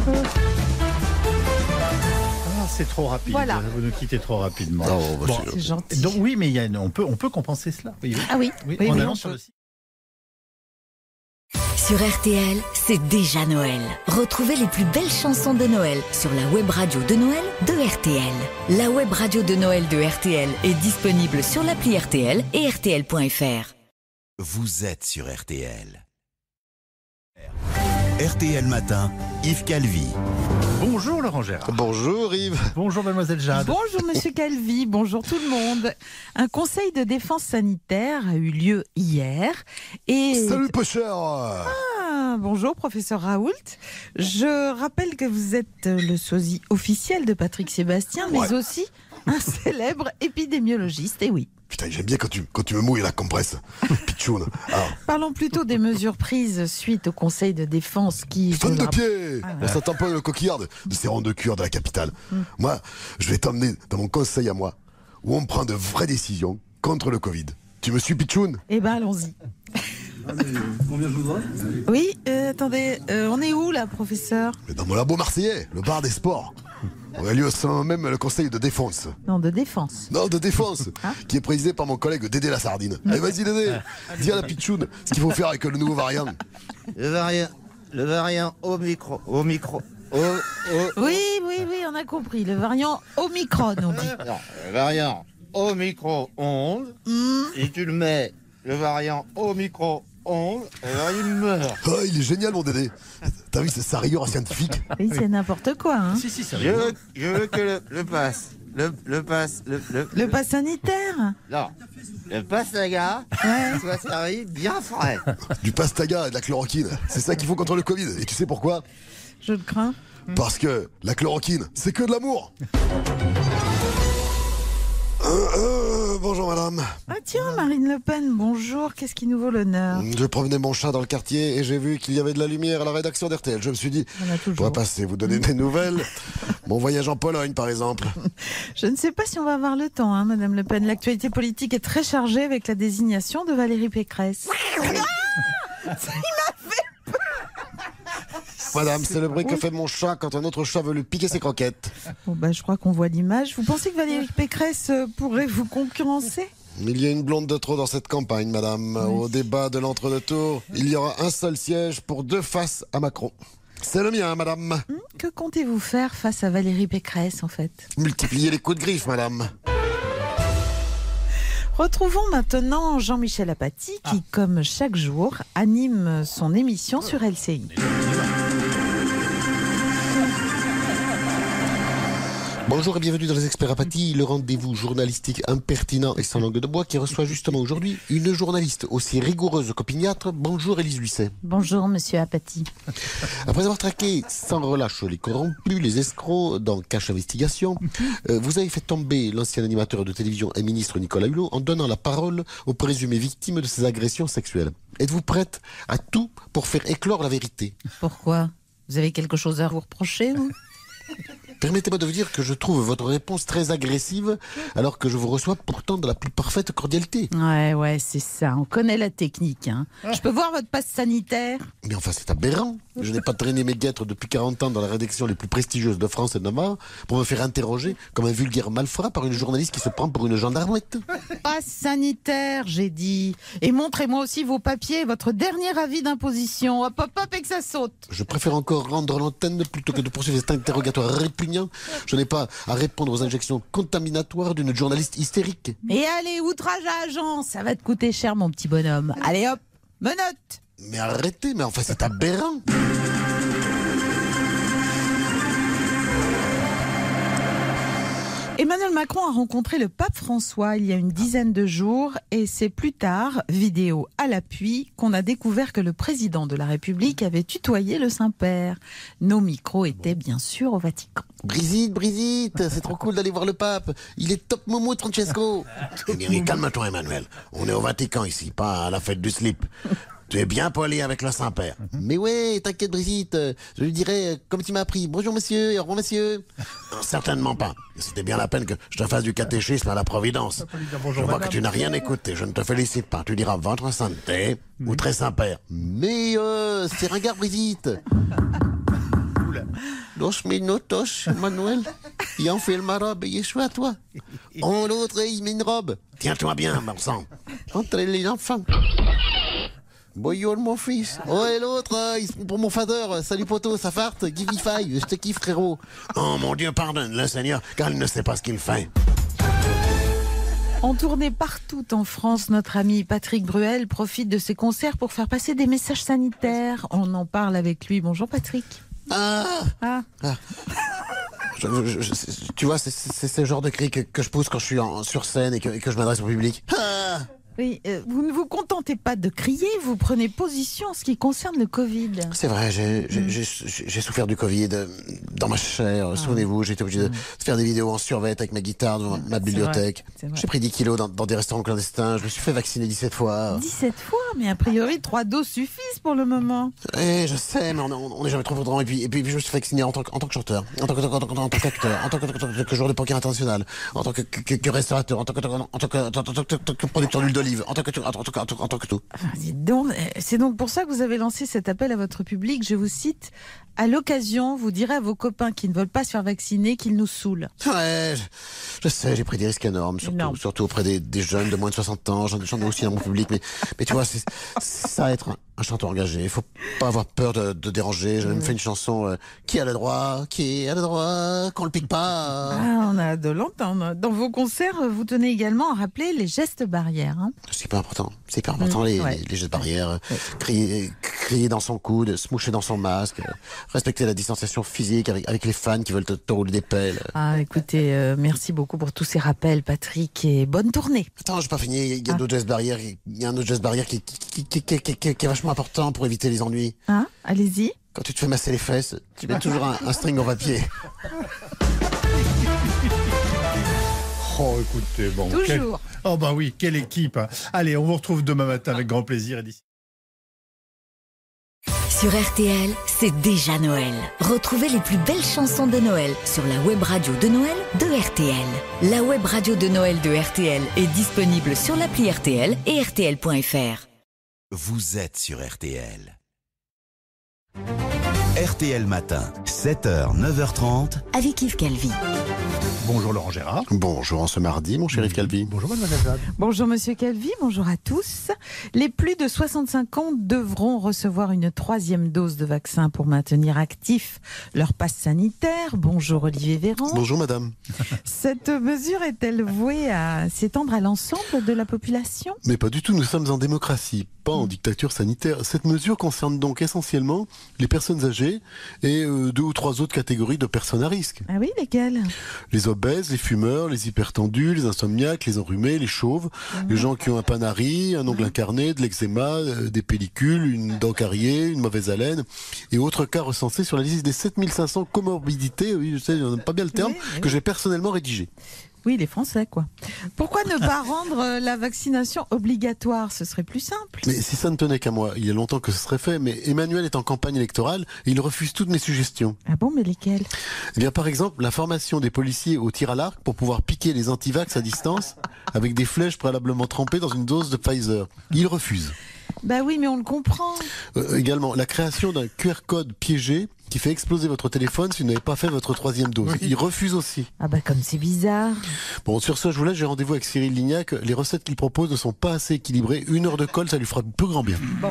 C'est trop rapide. Voilà. Vous nous quittez trop rapidement. C'est gentil. Donc oui, mais on peut compenser cela. Ah oui. En allant sur le site. Sur RTL, c'est déjà Noël. Retrouvez les plus belles chansons de Noël sur la web radio de Noël de RTL. La web radio de Noël de RTL est disponible sur l'appli RTL et RTL.fr. Vous êtes sur RTL. RTL Matin, Yves Calvi. Bonjour Laurent Gérard. Bonjour Yves. Bonjour Mademoiselle Jade. Bonjour Monsieur Calvi, bonjour tout le monde. Un conseil de défense sanitaire a eu lieu hier et... Salut pas cher. Bonjour professeur Raoult. Je rappelle que vous êtes le sosie officiel de Patrick Sébastien, mais aussi un célèbre épidémiologiste, et oui. Putain, j'aime bien quand tu me mouilles la compresse. Pitchoun. Parlons plutôt des mesures prises suite au Conseil de défense qui... Sonne de pied. On s'attend pas le coquillard de ces ronds de cuir de la capitale. Moi, je vais t'emmener dans mon conseil à moi, où on prend de vraies décisions contre le Covid. Tu me suis, Pitchoun? Eh ben, allons-y. Combien je vous dois? Oui, attendez, on est où là, professeur? Dans mon labo marseillais, le bar des sports. On a lieu au sein même le conseil de défense. Non, de défense. Non, de défense, qui est présidé par mon collègue Dédé la Sardine. Allez, vas-y Dédé, dis à la pitchoune ce qu'il faut faire avec le nouveau variant. Le variant au micro. Oui, on a compris. Le variant Omicron, on dit. Non, le variant au micro-ondes. Si tu le mets, le variant au micro-ondes, il meurt. Oh, il est génial mon Dédé. T'as vu, c'est sa rigueur scientifique. Oui, c'est n'importe quoi. Hein. Si, c'est Je veux que le pass. Le pass sanitaire. Non. Le pastaga soit servi bien frais. Du pastaga et de la chloroquine. C'est ça qu'il faut contre le Covid. Et tu sais pourquoi? Je le crains. Parce que la chloroquine, c'est que de l'amour. Bonjour madame. Ah tiens, Marine Le Pen, bonjour. Qu'est-ce qui nous vaut l'honneur? Je promenais mon chat dans le quartier et j'ai vu qu'il y avait de la lumière à la rédaction d'RTL. Je me suis dit, on va passer vous donner des nouvelles. Mon voyage en Pologne, par exemple. Je ne sais pas si on va avoir le temps, hein, Madame Le Pen. L'actualité politique est très chargée avec la désignation de Valérie Pécresse. Ça m'a fait peur. Madame, c'est le bruit que fait mon chat quand un autre chat veut lui piquer ses croquettes. Bon, je crois qu'on voit l'image. Vous pensez que Valérie Pécresse pourrait vous concurrencer? Il y a une blonde de trop dans cette campagne, madame. Oui. Au débat de l'entre-deux tours, il y aura un seul siège pour deux faces à Macron. C'est le mien, madame. Que comptez-vous faire face à Valérie Pécresse, en fait? Multiplier les coups de griffe, madame. Retrouvons maintenant Jean-Michel Apathy qui, comme chaque jour, anime son émission sur LCI. Bonjour et bienvenue dans les Experts Apathy, le rendez-vous journalistique impertinent et sans langue de bois qui reçoit justement aujourd'hui une journaliste aussi rigoureuse qu'opiniâtre. Bonjour Élise Lucet. Bonjour Monsieur Apathy. Après avoir traqué sans relâche les corrompus, les escrocs dans Cache Investigation, vous avez fait tomber l'ancien animateur de télévision et ministre Nicolas Hulot en donnant la parole aux présumées victimes de ces agressions sexuelles. Êtes-vous prête à tout pour faire éclore la vérité? Pourquoi? Vous avez quelque chose à vous reprocher, vous? Permettez-moi de vous dire que je trouve votre réponse très agressive, alors que je vous reçois pourtant de la plus parfaite cordialité. Ouais, c'est ça. On connaît la technique. Hein. Je peux voir votre passe sanitaire? Mais enfin, c'est aberrant. Je n'ai pas traîné mes guêtres depuis 40 ans dans la rédaction les plus prestigieuses de France et de Navarre pour me faire interroger comme un vulgaire malfrat par une journaliste qui se prend pour une gendarmette. Passe sanitaire, j'ai dit. Et montrez-moi aussi vos papiers, votre dernier avis d'imposition. Hop, hop, hop, et que ça saute. Je préfère encore rendre l'antenne plutôt que de poursuivre cet interrogatoire répugnant. Je n'ai pas à répondre aux injections contaminatoires d'une journaliste hystérique. Et allez, outrage à agent, ça va te coûter cher, mon petit bonhomme. Allez hop, menottes. Mais arrêtez, mais enfin c'est aberrant. Emmanuel Macron a rencontré le pape François il y a une dizaine de jours et c'est plus tard, vidéo à l'appui, qu'on a découvert que le président de la République avait tutoyé le Saint-Père. Nos micros étaient bien sûr au Vatican. Brigitte, c'est trop cool d'aller voir le pape. Il est top Momo de Francesco. Eh bien, calme-toi Emmanuel. On est au Vatican ici, pas à la fête du slip. Tu es bien poli avec le Saint-Père. Mais ouais, t'inquiète Brigitte, je lui dirai comme tu m'as appris. Bonjour monsieur et au revoir monsieur. Non, certainement pas. C'était bien la peine que je te fasse du catéchisme à la Providence. Je vois que tu n'as rien écouté, je ne te félicite pas. Tu diras votre sainteté ou très Saint-Père. Mais c'est ringard Brigitte. Dos minutos, Manuel. Il enfile ma robe et Yeshua à toi. Oh, l'autre, il met une robe. Tiens-toi bien, bon sang. Entre les enfants. Bonjour mon fils. Oh et l'autre, ils sont pour mon fader. Salut poto, ça farte. Give me five. Je te kiffe frérot. Oh mon Dieu, pardonne le Seigneur, car il ne sait pas ce qu'il fait. En tournée partout en France, notre ami Patrick Bruel profite de ses concerts pour faire passer des messages sanitaires. On en parle avec lui. Bonjour Patrick. Tu vois, c'est ce genre de cri que je pousse quand je suis sur scène et que je m'adresse au public. Oui, vous ne vous contentez pas de crier, vous prenez position en ce qui concerne le Covid. C'est vrai, j'ai souffert du Covid dans ma chair. Souvenez-vous, j'ai été obligé de faire des vidéos en survêt avec ma guitare devant ma bibliothèque. J'ai pris 10 kilos dans des restaurants clandestins. Je me suis fait vacciner 17 fois. 17 fois? Mais a priori, 3 doses suffisent pour le moment. Eh, je sais, mais on n'est jamais trop prudent. Et puis je me suis vacciné en tant que chanteur, en tant qu'acteur, en tant que joueur de poker international, en tant que restaurateur, en tant que producteur d'huile d'olive. Olive, en tant que tout, en tant que tout. Dites donc, c'est donc pour ça que vous avez lancé cet appel à votre public. Je vous cite. À l'occasion, vous direz à vos copains qui ne veulent pas se faire vacciner qu'ils nous saoulent. Ouais, je sais, j'ai pris des risques énormes, surtout auprès des jeunes de moins de 60 ans. J'en ai aussi dans mon public, mais tu vois, c'est ça à être un chanteur engagé. Il faut pas avoir peur de déranger. J'ai même fait une chanson qui a le droit, qu'on le pique pas. Ah, on a hâte de l'entendre. Dans vos concerts, vous tenez également à rappeler les gestes barrières. Hein. C'est hyper important. C'est hyper important les gestes barrières. Crier dans son coude, se moucher dans son masque. Respecter la distanciation physique avec les fans qui veulent te rouler des pelles. Ah, écoutez, merci beaucoup pour tous ces rappels, Patrick, et bonne tournée. Attends, j'ai pas fini. Il y a d'autres gestes barrières. Il y a un autre geste barrière qui est vachement important pour éviter les ennuis. Ah, allez-y. Quand tu te fais masser les fesses, tu mets toujours un string en papier. Oh, écoutez, bon. Toujours. Oh, bah oui, quelle équipe. Allez, on vous retrouve demain matin avec grand plaisir. Sur RTL, c'est déjà Noël. Retrouvez les plus belles chansons de Noël sur la web radio de Noël de RTL. La web radio de Noël de RTL est disponible sur l'appli RTL et RTL.fr. Vous êtes sur RTL. RTL Matin, 7h, 9h30. Avec Yves Calvi. Bonjour Laurent Gérard. Bonjour en ce mardi, mon cher Yves Calvi. Bonjour Mademoiselle Jade. Bonjour Monsieur Calvi, bonjour à tous. Les plus de 65 ans devront recevoir une 3e dose de vaccin pour maintenir actif leur passe sanitaire. Bonjour Olivier Véran. Bonjour madame. Cette mesure est-elle vouée à s'étendre à l'ensemble de la population ? Mais pas du tout, nous sommes en démocratie, pas en dictature sanitaire. Cette mesure concerne donc essentiellement les personnes âgées et 2 ou 3 autres catégories de personnes à risque. Ah oui, lesquelles ? Les obèses, les fumeurs, les hypertendus, les insomniaques, les enrhumés, les chauves, les gens qui ont un panari, un ongle incarné, de l'eczéma, des pellicules, une dent cariée, une mauvaise haleine et autres cas recensés sur la liste des 7500 comorbidités, oui je sais, on n'aime pas bien le terme, que j'ai personnellement rédigé. Oui, les Français, quoi. Pourquoi ne pas rendre la vaccination obligatoire ? Ce serait plus simple. Mais si ça ne tenait qu'à moi, il y a longtemps que ce serait fait, mais Emmanuel est en campagne électorale et il refuse toutes mes suggestions. Ah bon, mais lesquelles ? Eh bien, par exemple, la formation des policiers au tir à l'arc pour pouvoir piquer les antivax à distance avec des flèches préalablement trempées dans une dose de Pfizer. Il refuse. Bah oui, mais on le comprend. Également, la création d'un QR code piégé qui fait exploser votre téléphone si vous n'avez pas fait votre 3e dose. Oui. Il refuse aussi. Ah bah comme c'est bizarre. Bon, sur ce, je vous laisse, j'ai rendez-vous avec Cyril Lignac. Les recettes qu'il propose ne sont pas assez équilibrées. 1 heure de colle, ça lui fera plus grand bien. Bon.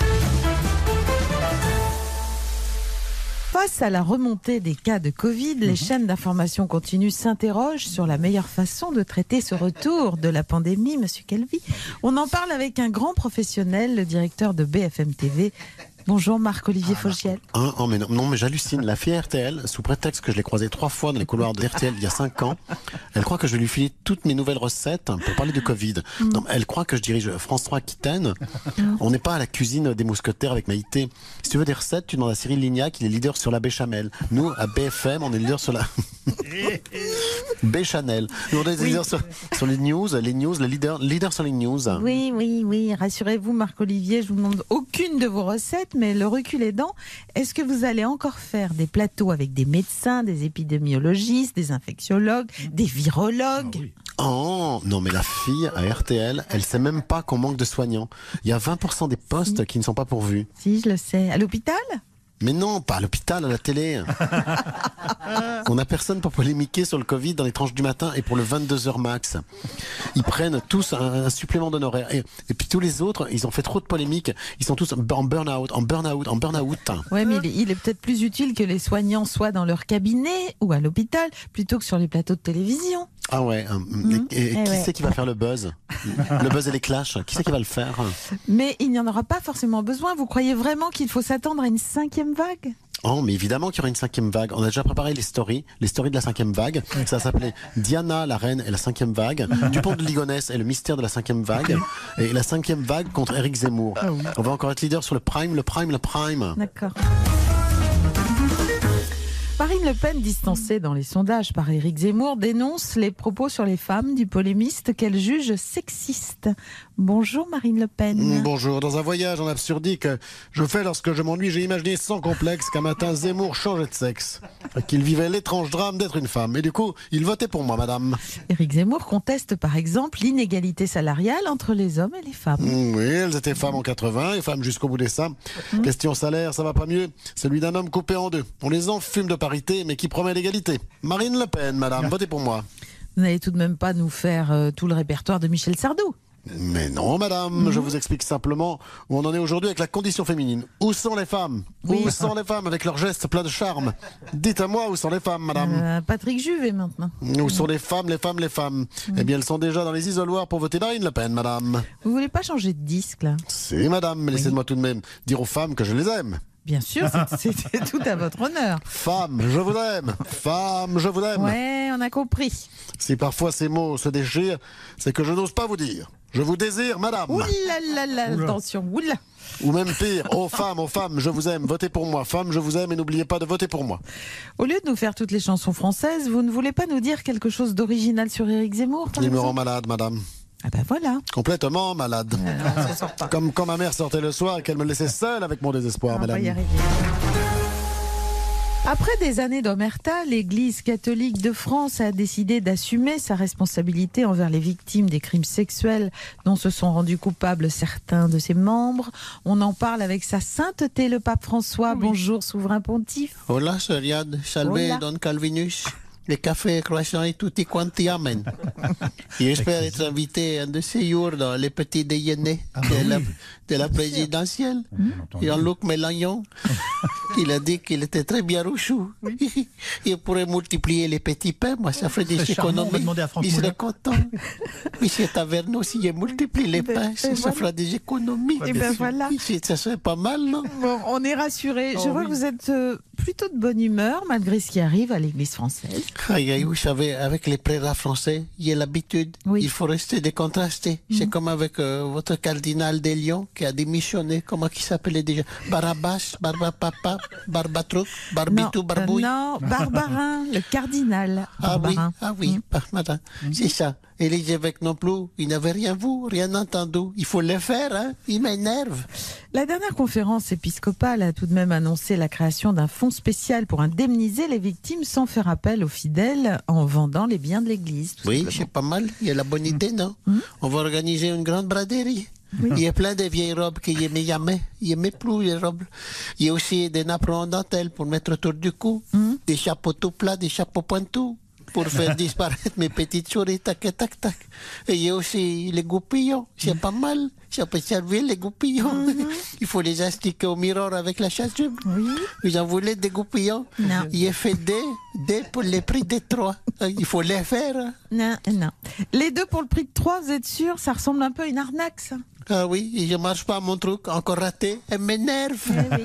Face à la remontée des cas de Covid, les chaînes d'information continue s'interrogent sur la meilleure façon de traiter ce retour de la pandémie, Monsieur Calvi. On en parle avec un grand professionnel, le directeur de BFM TV. Bonjour Marc-Olivier Fauchiel. Mais non, mais j'hallucine. La fille RTL, sous prétexte que je l'ai croisée 3 fois dans les couloirs de RTL il y a 5 ans, elle croit que je vais lui filer toutes mes nouvelles recettes pour parler de Covid. Non, elle croit que je dirige France 3 Aquitaine. On n'est pas à la cuisine des mousquetaires avec Maïté. Si tu veux des recettes, tu demandes à Cyril Lignac, il est leader sur la béchamel. Nous, à BFM, on est leader sur la béchamel. Nous, on est leader sur les news, les leader sur les news. Oui. Rassurez-vous Marc-Olivier, je vous demande aucune de vos recettes. Mais le recul aidant, est-ce que vous allez encore faire des plateaux avec des médecins, des épidémiologistes, des infectiologues, des virologues ? Oh, non, mais la fille à RTL, elle sait même pas qu'on manque de soignants. Il y a 20% des postes qui ne sont pas pourvus. Si, je le sais. À l'hôpital ? Mais non, pas à l'hôpital, à la télé. On n'a personne pour polémiquer sur le Covid dans les tranches du matin et pour le 22h max. Ils prennent tous un supplément d'honoraires. Et puis tous les autres, ils ont fait trop de polémiques. Ils sont tous en burn-out. Ouais, mais il est peut-être plus utile que les soignants soient dans leur cabinet ou à l'hôpital plutôt que sur les plateaux de télévision. Ah ouais. Et qui c'est qui va faire le buzz ? Le buzz et les clashs, qui c'est qui va le faire ? Mais il n'y en aura pas forcément besoin. Vous croyez vraiment qu'il faut s'attendre à une 5e vague ? Oh, mais évidemment qu'il y aura une 5e vague. On a déjà préparé les stories de la 5e vague. Ça s'appelait Diana, la reine et la 5e vague. Dupont de Ligonnès et le mystère de la 5e vague. Et la 5e vague contre Éric Zemmour. Ah oui. On va encore être leader sur le prime. D'accord. Marine Le Pen, distancée dans les sondages par Éric Zemmour, dénonce les propos sur les femmes du polémiste qu'elle juge sexistes. Bonjour Marine Le Pen. Bonjour. Dans un voyage en absurdie que je fais lorsque je m'ennuie, j'ai imaginé sans complexe qu'un matin Zemmour changeait de sexe, qu'il vivait l'étrange drame d'être une femme. Et du coup, il votait pour moi, madame. Éric Zemmour conteste par exemple l'inégalité salariale entre les hommes et les femmes. Oui, elles étaient femmes en 80 et femmes jusqu'au bout des seins. Question salaire, ça va pas mieux. Celui d'un homme coupé en deux. On les enfume de parité, mais qui promet l'égalité. Marine Le Pen, madame, votez pour moi. Vous n'allez tout de même pas nous faire tout le répertoire de Michel Sardou? Mais non, madame, je vous explique simplement où on en est aujourd'hui avec la condition féminine. Où sont les femmes? Où sont les femmes avec leurs gestes pleins de charme? Dites-moi où sont les femmes, madame. Patrick Juvet, maintenant. Où sont les femmes, les femmes, les femmes? Eh bien, elles sont déjà dans les isoloirs pour voter Marine Le Pen, madame. Vous voulez pas changer de disque, là? Si, madame, mais laissez-moi tout de même dire aux femmes que je les aime. Bien sûr, c'est tout à votre honneur. Femme, je vous aime. Femme, je vous aime. Ouais, on a compris. Si parfois ces mots se déchirent, c'est que je n'ose pas vous dire. Je vous désire, madame. Ouh là là, attention, oula. Ou même pire, aux femmes, je vous aime, votez pour moi. Femmes, je vous aime et n'oubliez pas de voter pour moi. Au lieu de nous faire toutes les chansons françaises, vous ne voulez pas nous dire quelque chose d'original sur Éric Zemmour, par Il me exemple? rend malade, madame. Ah ben voilà. Complètement malade. Non, ça sort pas. Comme quand ma mère sortait le soir et qu'elle me laissait seule avec mon désespoir, madame. On va y arriver. Après des années d'omerta, l'Église catholique de France a décidé d'assumer sa responsabilité envers les victimes des crimes sexuels dont se sont rendus coupables certains de ses membres. On en parle avec sa sainteté, le pape François. Oui. Bonjour, souverain pontife. Hola, seriad. Salve, Don Calvinus. Les cafés, croissants et tutti quanti amen. J'espère être invité un de ces jours dans les petits déjeuners de la présidentielle. Jean-Luc Mélenchon, il a dit qu'il était très bien rouchou. Il pourrait multiplier les petits pains, moi ça ferait des économies. Il serait content. Monsieur Taverneau, s'il multiplie les pains, ça fera des économies. Et ben voilà. Ça serait pas mal, non? Bon, on est rassurés. Je vois que vous êtes plutôt de bonne humeur malgré ce qui arrive à l'Église française. Aïe, vous savez, avec les prélats français, il y a l'habitude. Oui. Il faut rester décontrasté. C'est comme avec votre cardinal des Lions qui a démissionné. Comment il s'appelait déjà? Barabbas, Barbapapa, Barbatruc, Barbitou, Barbouille. Non, Barbarin, le cardinal. Barbarin. Ah oui, madame. C'est ça. Et les évêques non plus, ils n'avaient rien vu, rien entendu. Il faut le faire, hein. Ils m'énervent. La dernière conférence épiscopale a tout de même annoncé la création d'un fonds spécial pour indemniser les victimes sans faire appel aux fidèles en vendant les biens de l'Église. Oui, c'est pas mal. Il y a la bonne idée, non? On va organiser une grande braderie. Oui. Il y a plein de vieilles robes qu'il n'aimait jamais. Il n'aimait plus les robes. Il y a aussi des napperons en dentelle pour mettre autour du cou, des chapeaux tout plats, des chapeaux pointus, pour faire disparaître mes petites souris, tac, tac, tac. Et il y a aussi les goupillons, c'est pas mal. Ça peut servir les goupillons. Il faut les astiquer au miroir avec la chasuble. Oui. Vous en voulez des goupillons? Non. Il est fait des pour le prix de 3. Il faut les faire. Non, non. Les 2 pour le prix de 3, vous êtes sûr? Ça ressemble un peu à une arnaque, ça. Ah oui, et je marche pas mon truc, encore raté. Elle m'énerve. Oui.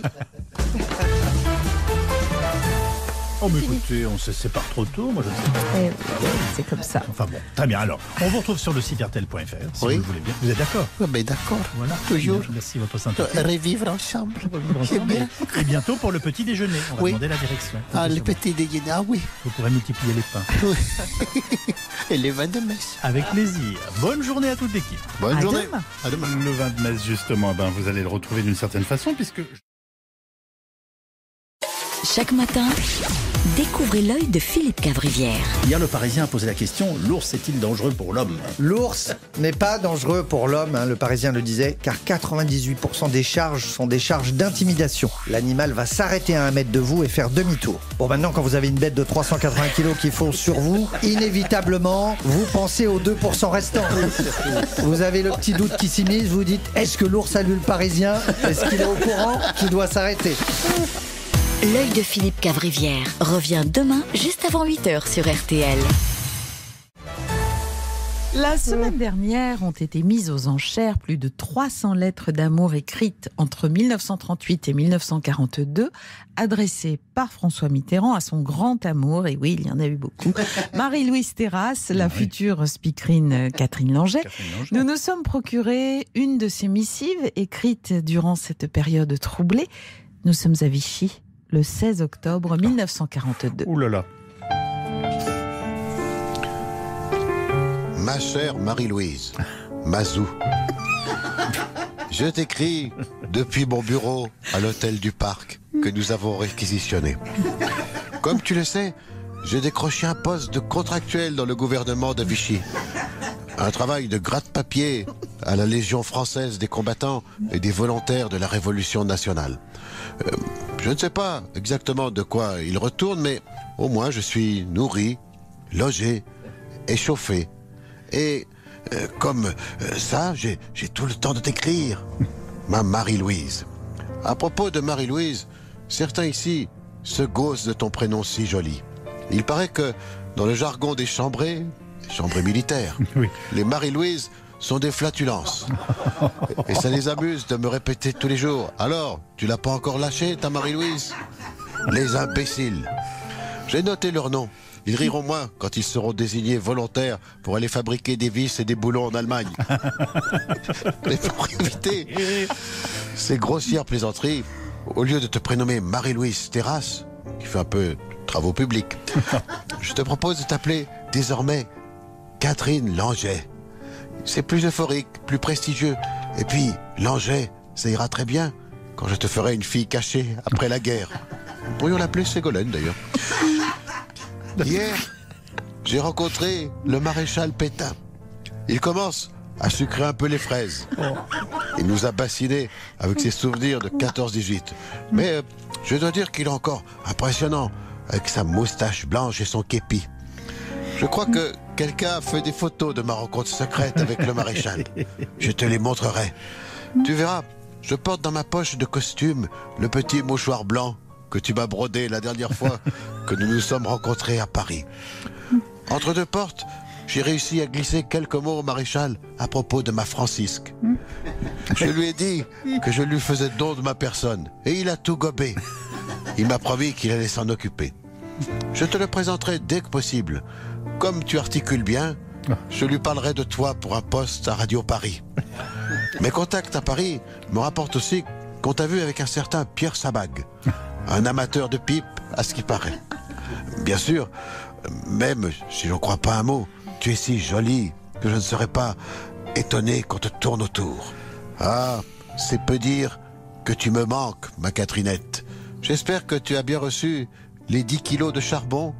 Oh, mais écoutez, on se sépare trop tôt, moi je ne sais pas. C'est comme ça. Enfin bon, très bien. Alors, on vous retrouve sur le site RTL.fr, si vous le voulez bien. Vous êtes d'accord? Oui, mais d'accord. Voilà. Toujours. Merci votre sympathie. Revivre ensemble. C'est bien. Et bientôt pour le petit déjeuner. On va demander la direction. Ah, le petit déjeuner, ah oui. Vous pourrez multiplier les pains. Oui. Et les vins de messe. Avec plaisir. Bonne journée à toute l'équipe. Bonne journée. Demain. À demain. Le vin de messe, justement, vous allez le retrouver d'une certaine façon, puisque... Chaque matin, découvrez l'œil de Philippe Cavrivière. Hier, le Parisien a posé la question, l'ours est-il dangereux pour l'homme? L'ours n'est pas dangereux pour l'homme, le Parisien le disait, car 98% des charges sont des charges d'intimidation. L'animal va s'arrêter à 1 mètre de vous et faire demi-tour. Bon, maintenant, quand vous avez une bête de 380 kilos qui fonce sur vous, inévitablement, vous pensez aux 2% restants. Vous avez le petit doute qui s'immisce, vous dites, est-ce que l'ours a lu le Parisien? Est-ce qu'il est au courant qu'il doit s'arrêter? L'œil de Philippe Cavrivière revient demain, juste avant 8h sur RTL. La semaine dernière ont été mises aux enchères plus de 300 lettres d'amour écrites entre 1938 et 1942, adressées par François Mitterrand à son grand amour, et oui, il y en a eu beaucoup, Marie-Louise Terrasse, la future speakerine Catherine Langeais. Nous nous sommes procuré une de ces missives écrites durant cette période troublée. Nous sommes à Vichy. le 16 octobre 1942. Ouh là là. Ma chère Marie-Louise, Mazou, je t'écris depuis mon bureau à l'hôtel du Parc que nous avons réquisitionné. Comme tu le sais, j'ai décroché un poste de contractuel dans le gouvernement de Vichy. Un travail de gratte-papier à la Légion française des combattants et des volontaires de la Révolution nationale. Je ne sais pas exactement de quoi il retourne, mais au moins je suis nourri, logé et chauffé. Et comme ça, j'ai tout le temps de t'écrire, ma Marie-Louise. À propos de Marie-Louise, certains ici se gaussent de ton prénom si joli. Il paraît que dans le jargon des chambrés militaires, Oui. les Marie-Louise sont des flatulences. Et ça les amuse de me répéter tous les jours. Alors, tu l'as pas encore lâché, ta Marie-Louise? Les imbéciles. J'ai noté leur nom. Ils riront moins quand ils seront désignés volontaires pour aller fabriquer des vis et des boulons en Allemagne. Mais pour éviter ces grossières plaisanteries, au lieu de te prénommer Marie-Louise Terrasse, qui fait un peu travaux publics, je te propose de t'appeler désormais Catherine Langeais. C'est plus euphorique, plus prestigieux. Et puis, Langeais, ça ira très bien quand je te ferai une fille cachée après la guerre. Nous pourrions l'appeler Ségolène d'ailleurs. Hier, j'ai rencontré le maréchal Pétain. Il commence à sucrer un peu les fraises. Il nous a bassinés avec ses souvenirs de 14-18. Mais je dois dire qu'il est encore impressionnant avec sa moustache blanche et son képi. Je crois que quelqu'un a fait des photos de ma rencontre secrète avec le maréchal. Je te les montrerai. Tu verras, je porte dans ma poche de costume le petit mouchoir blanc que tu m'as brodé la dernière fois que nous nous sommes rencontrés à Paris. Entre deux portes, j'ai réussi à glisser quelques mots au maréchal à propos de ma Francisque. Je lui ai dit que je lui faisais don de ma personne et il a tout gobé. Il m'a promis qu'il allait s'en occuper. Je te le présenterai dès que possible. Comme tu articules bien, je lui parlerai de toi pour un poste à Radio Paris. Mes contacts à Paris me rapportent aussi qu'on t'a vu avec un certain Pierre Sabag, un amateur de pipe à ce qui paraît. Bien sûr, même si je ne crois pas un mot, tu es si jolie que je ne serais pas étonné qu'on te tourne autour. Ah, c'est peu dire que tu me manques, ma Catherinette. J'espère que tu as bien reçu les 10 kilos de charbon,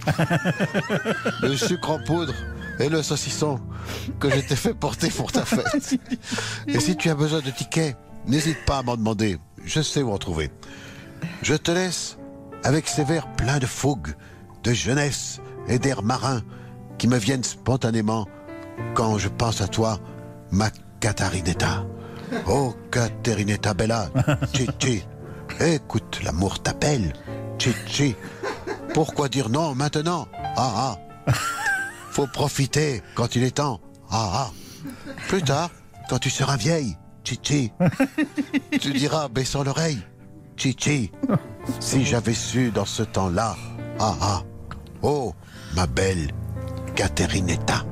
le sucre en poudre et le saucisson que je t'ai fait porter pour ta fête. Et si tu as besoin de tickets, n'hésite pas à m'en demander. Je sais où en trouver. Je te laisse avec ces vers pleins de fougue, de jeunesse et d'air marin qui me viennent spontanément quand je pense à toi, ma Catarinetta. Oh, Caterinetta Bella, Chichi. Écoute, l'amour t'appelle, Chichi. Pourquoi dire non maintenant? Ah ah. Faut profiter quand il est temps. Ah ah. Plus tard, quand tu seras vieille, Chichi, tu diras baissant l'oreille, Chichi. Si j'avais su dans ce temps-là. Ah ah. Oh, ma belle Caterinetta.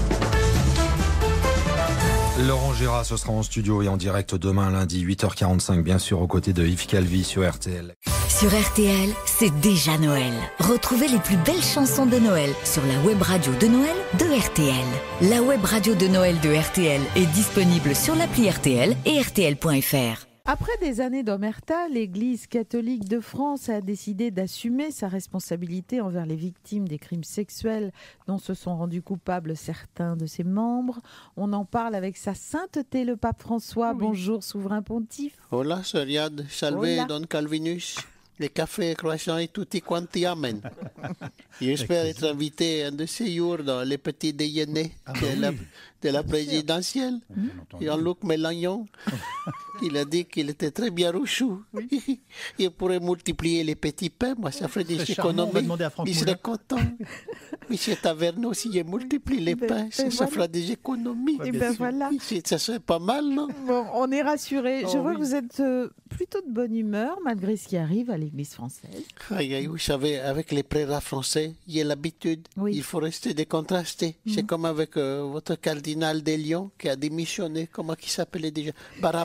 Laurent Gérard, ce sera en studio et en direct demain lundi 8h45, bien sûr, aux côtés de Yves Calvi sur RTL. Sur RTL, c'est déjà Noël. Retrouvez les plus belles chansons de Noël sur la web radio de Noël de RTL. La web radio de Noël de RTL est disponible sur l'appli RTL et RTL.fr. Après des années d'omerta, l'Église catholique de France a décidé d'assumer sa responsabilité envers les victimes des crimes sexuels dont se sont rendus coupables certains de ses membres. On en parle avec sa sainteté le pape François. Oui. Bonjour, souverain pontife. Hola, Seriade, salve, Hola. Don Calvinus. Les cafés, croissants et tutti quanti amen. J'espère être invité un de ces jours dans les petits déjeuners de la présidentielle. Jean-Luc Mélenchon, il a dit qu'il était très bien rouchou. Il pourrait multiplier les petits pains, moi ça ferait des économies. Il serait content. Monsieur Taverneau, s'il multiplie les pains, ça fera des économies. Et ben voilà. Ça serait pas mal, non? Bon, on est rassurés. Je vois que vous êtes plutôt de bonne humeur malgré ce qui arrive à l'Église française. Vous savez, avec les prélats français, il y a l'habitude. Oui. Il faut rester décontrasté. C'est comme avec votre cardinal des Lions qui a démissionné. Comment il s'appelait déjà? Barabbas.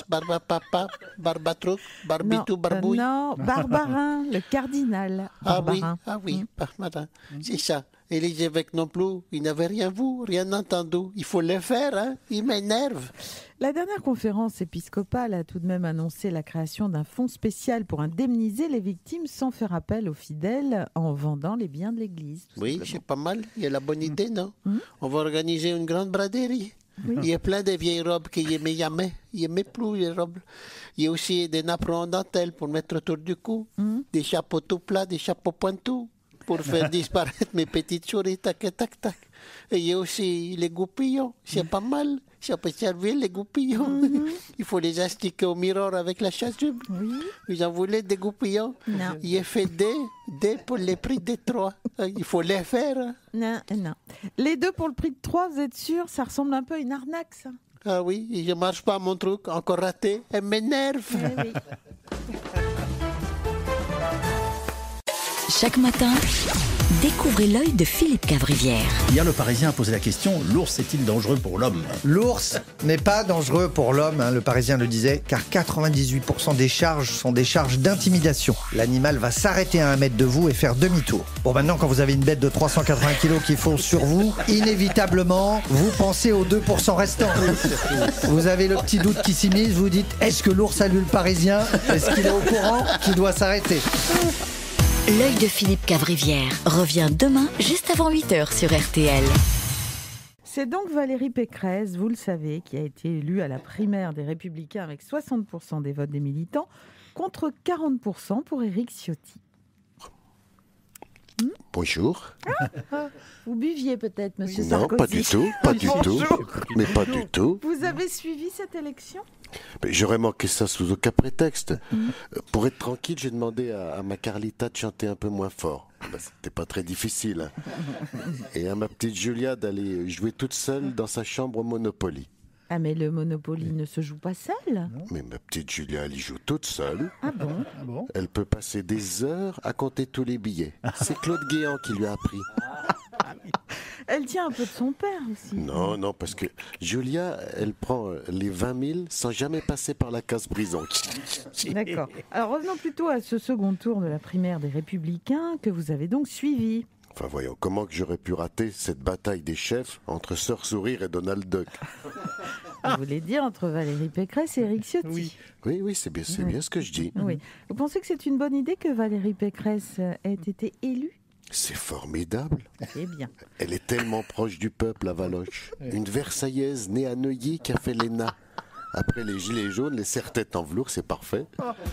Barbapapa, Barbatruc, Barbitou, Barbouille. Non, Barbarin, le cardinal. Barbarin. Ah oui, madame, c'est ça. Et les évêques non plus, ils n'avaient rien vu, rien entendu. Il faut le faire, hein. Ils m'énervent. La dernière conférence épiscopale a tout de même annoncé la création d'un fonds spécial pour indemniser les victimes sans faire appel aux fidèles en vendant les biens de l'Église. Oui, c'est pas mal. Il y a la bonne idée, non? On va organiser une grande braderie. Oui. Il y a plein de vieilles robes qu'il n'aimait jamais. Il n'aimait plus les robes. Il y a aussi des napperons en dentelle pour mettre autour du cou, des chapeaux tout plats, des chapeaux pointus pour faire disparaître mes petites souris, tac, tac, tac. Et il y a aussi les goupillons, c'est pas mal. Ça peut servir les goupillons. Il faut les astiquer au miroir avec la chasuble. Oui. Vous en voulez des goupillons? Non. Il est fait des pour les prix des 3. Il faut les faire. Non. Les 2 pour le prix de 3, vous êtes sûr? Ça ressemble un peu à une arnaque, ça. Ah oui, je marche pas mon truc, encore raté. Elle m'énerve. Oui. Chaque matin, découvrez l'œil de Philippe Cavrivière. Hier, le Parisien a posé la question, l'ours est-il dangereux pour l'homme? L'ours n'est pas dangereux pour l'homme, le Parisien le disait, car 98% des charges sont des charges d'intimidation. L'animal va s'arrêter à 1 mètre de vous et faire demi-tour. Bon, maintenant, quand vous avez une bête de 380 kilos qui fonce sur vous, inévitablement, vous pensez aux 2% restants. Vous avez le petit doute qui s'immisce, vous dites, est-ce que l'ours a lu le Parisien? Est-ce qu'il est au courant qu'il doit s'arrêter? L'œil de Philippe Cavrivière revient demain juste avant 8h sur RTL. C'est donc Valérie Pécresse, vous le savez, qui a été élue à la primaire des Républicains avec 60% des votes des militants, contre 40% pour Éric Ciotti. Bonjour. Vous buviez peut-être, monsieur Non, Sarkozy? pas du tout, pas du tout. Mais pas du tout. Vous avez suivi cette élection? J'aurais manqué ça sous aucun prétexte. Pour être tranquille, j'ai demandé à ma Carlita de chanter un peu moins fort. C'était pas très difficile. Et à ma petite Julia d'aller jouer toute seule dans sa chambre au Monopoly. Ah mais le Monopoly ne se joue pas seul. Mais ma petite Julia, elle y joue toute seule. Ah bon? Elle peut passer des heures à compter tous les billets. C'est Claude Guéant qui lui a appris. Elle tient un peu de son père aussi. Non, parce que Julia, elle prend les 20 000 sans jamais passer par la case prison. D'accord. Alors revenons plutôt à ce second tour de la primaire des Républicains que vous avez donc suivi. Enfin voyons, comment que j'aurais pu rater cette bataille des chefs entre Sœur Sourire et Donald Duck? Vous voulez dire entre Valérie Pécresse et Éric Ciotti? Oui, c'est bien ce que je dis. Oui. Vous pensez que c'est une bonne idée que Valérie Pécresse ait été élue? C'est formidable. C'est bien. Elle est tellement proche du peuple, la Valoche. Une Versaillaise née à Neuilly qui a fait l'ENA. Après les gilets jaunes, les serre-têtes en velours, c'est parfait.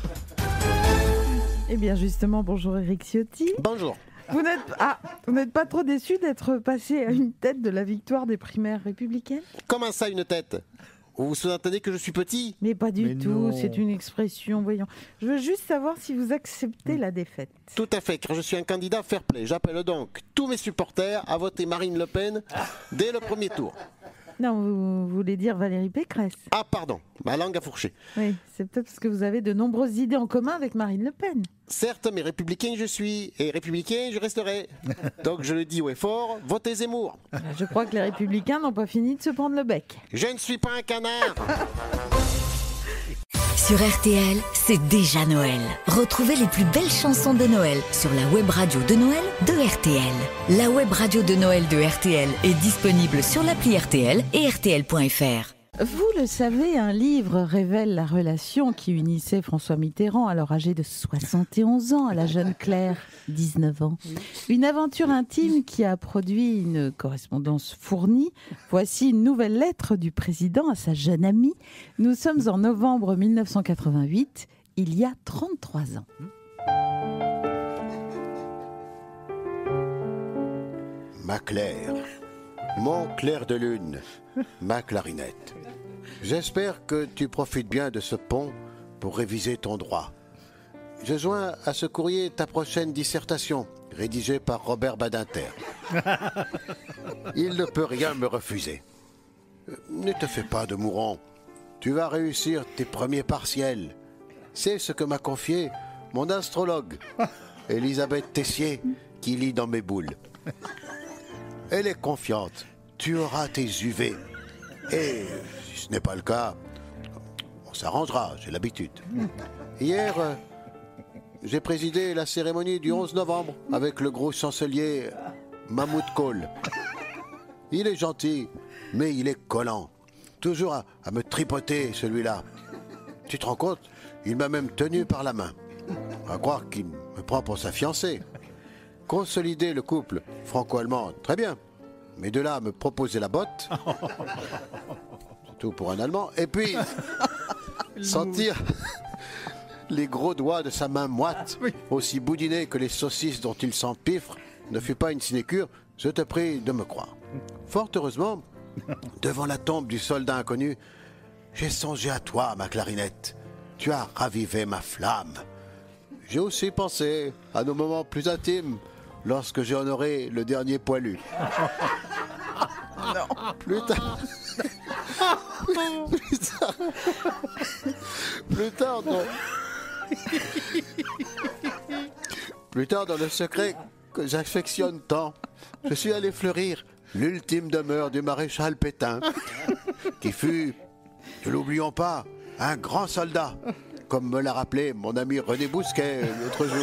Eh bien justement, bonjour Éric Ciotti. Bonjour. Vous n'êtes pas trop déçu d'être passé à une tête de la victoire des primaires républicaines? Comment ça, une tête? Vous vous sous-entendez que je suis petit? Mais pas du tout, c'est une expression, voyons. Je veux juste savoir si vous acceptez la défaite. Tout à fait, car je suis un candidat fair-play. J'appelle donc tous mes supporters à voter Marine Le Pen dès le premier tour. Non, vous voulez dire Valérie Pécresse. Ah, pardon, ma langue a fourché. Oui, c'est peut-être parce que vous avez de nombreuses idées en commun avec Marine Le Pen. Certes, mais républicain je suis, et républicain je resterai. Donc je le dis haut et fort, votez Zemmour. Je crois que les Républicains n'ont pas fini de se prendre le bec. Je ne suis pas un canard. Sur RTL, c'est déjà Noël. Retrouvez les plus belles chansons de Noël sur la web radio de Noël de RTL. La web radio de Noël de RTL est disponible sur l'appli RTL et RTL.fr. Vous le savez, un livre révèle la relation qui unissait François Mitterrand, alors âgé de 71 ans, à la jeune Claire, 19 ans. Une aventure intime qui a produit une correspondance fournie. Voici une nouvelle lettre du président à sa jeune amie. Nous sommes en novembre 1988, il y a 33 ans. Ma Claire, mon clair de lune, ma clarinette. J'espère que tu profites bien de ce pont pour réviser ton droit. Je joins à ce courrier ta prochaine dissertation, rédigée par Robert Badinter. Il ne peut rien me refuser. Ne te fais pas de mourant. Tu vas réussir tes premiers partiels. C'est ce que m'a confié mon astrologue, Elisabeth Tessier, qui lit dans mes boules. Elle est confiante. Tu auras tes UV. Et si ce n'est pas le cas, On s'arrangera, j'ai l'habitude. Hier, j'ai présidé la cérémonie du 11 novembre avec le gros chancelier Mahmoud Kohl. Il est gentil, mais il est collant. Toujours à me tripoter, celui-là. Tu te rends compte? Il m'a même tenu par la main. À croire qu'il me prend pour sa fiancée. Consolider le couple franco-allemand, très bien. Mais de là à me proposer la botte, surtout pour un Allemand, et puis sentir les gros doigts de sa main moite, aussi boudinés que les saucisses dont il s'empiffre, ne fut pas une sinécure, je te prie de me croire. Fort heureusement, devant la tombe du soldat inconnu, j'ai songé à toi, ma clarinette. Tu as ravivé ma flamme. J'ai aussi pensé à nos moments plus intimes lorsque j'ai honoré le dernier poilu. Non. Plus tard... Plus tard, dans le secret que j'affectionne tant, je suis allé fleurir l'ultime demeure du maréchal Pétain, qui fut, ne l'oublions pas, un grand soldat, comme me l'a rappelé mon ami René Bousquet l'autre jour.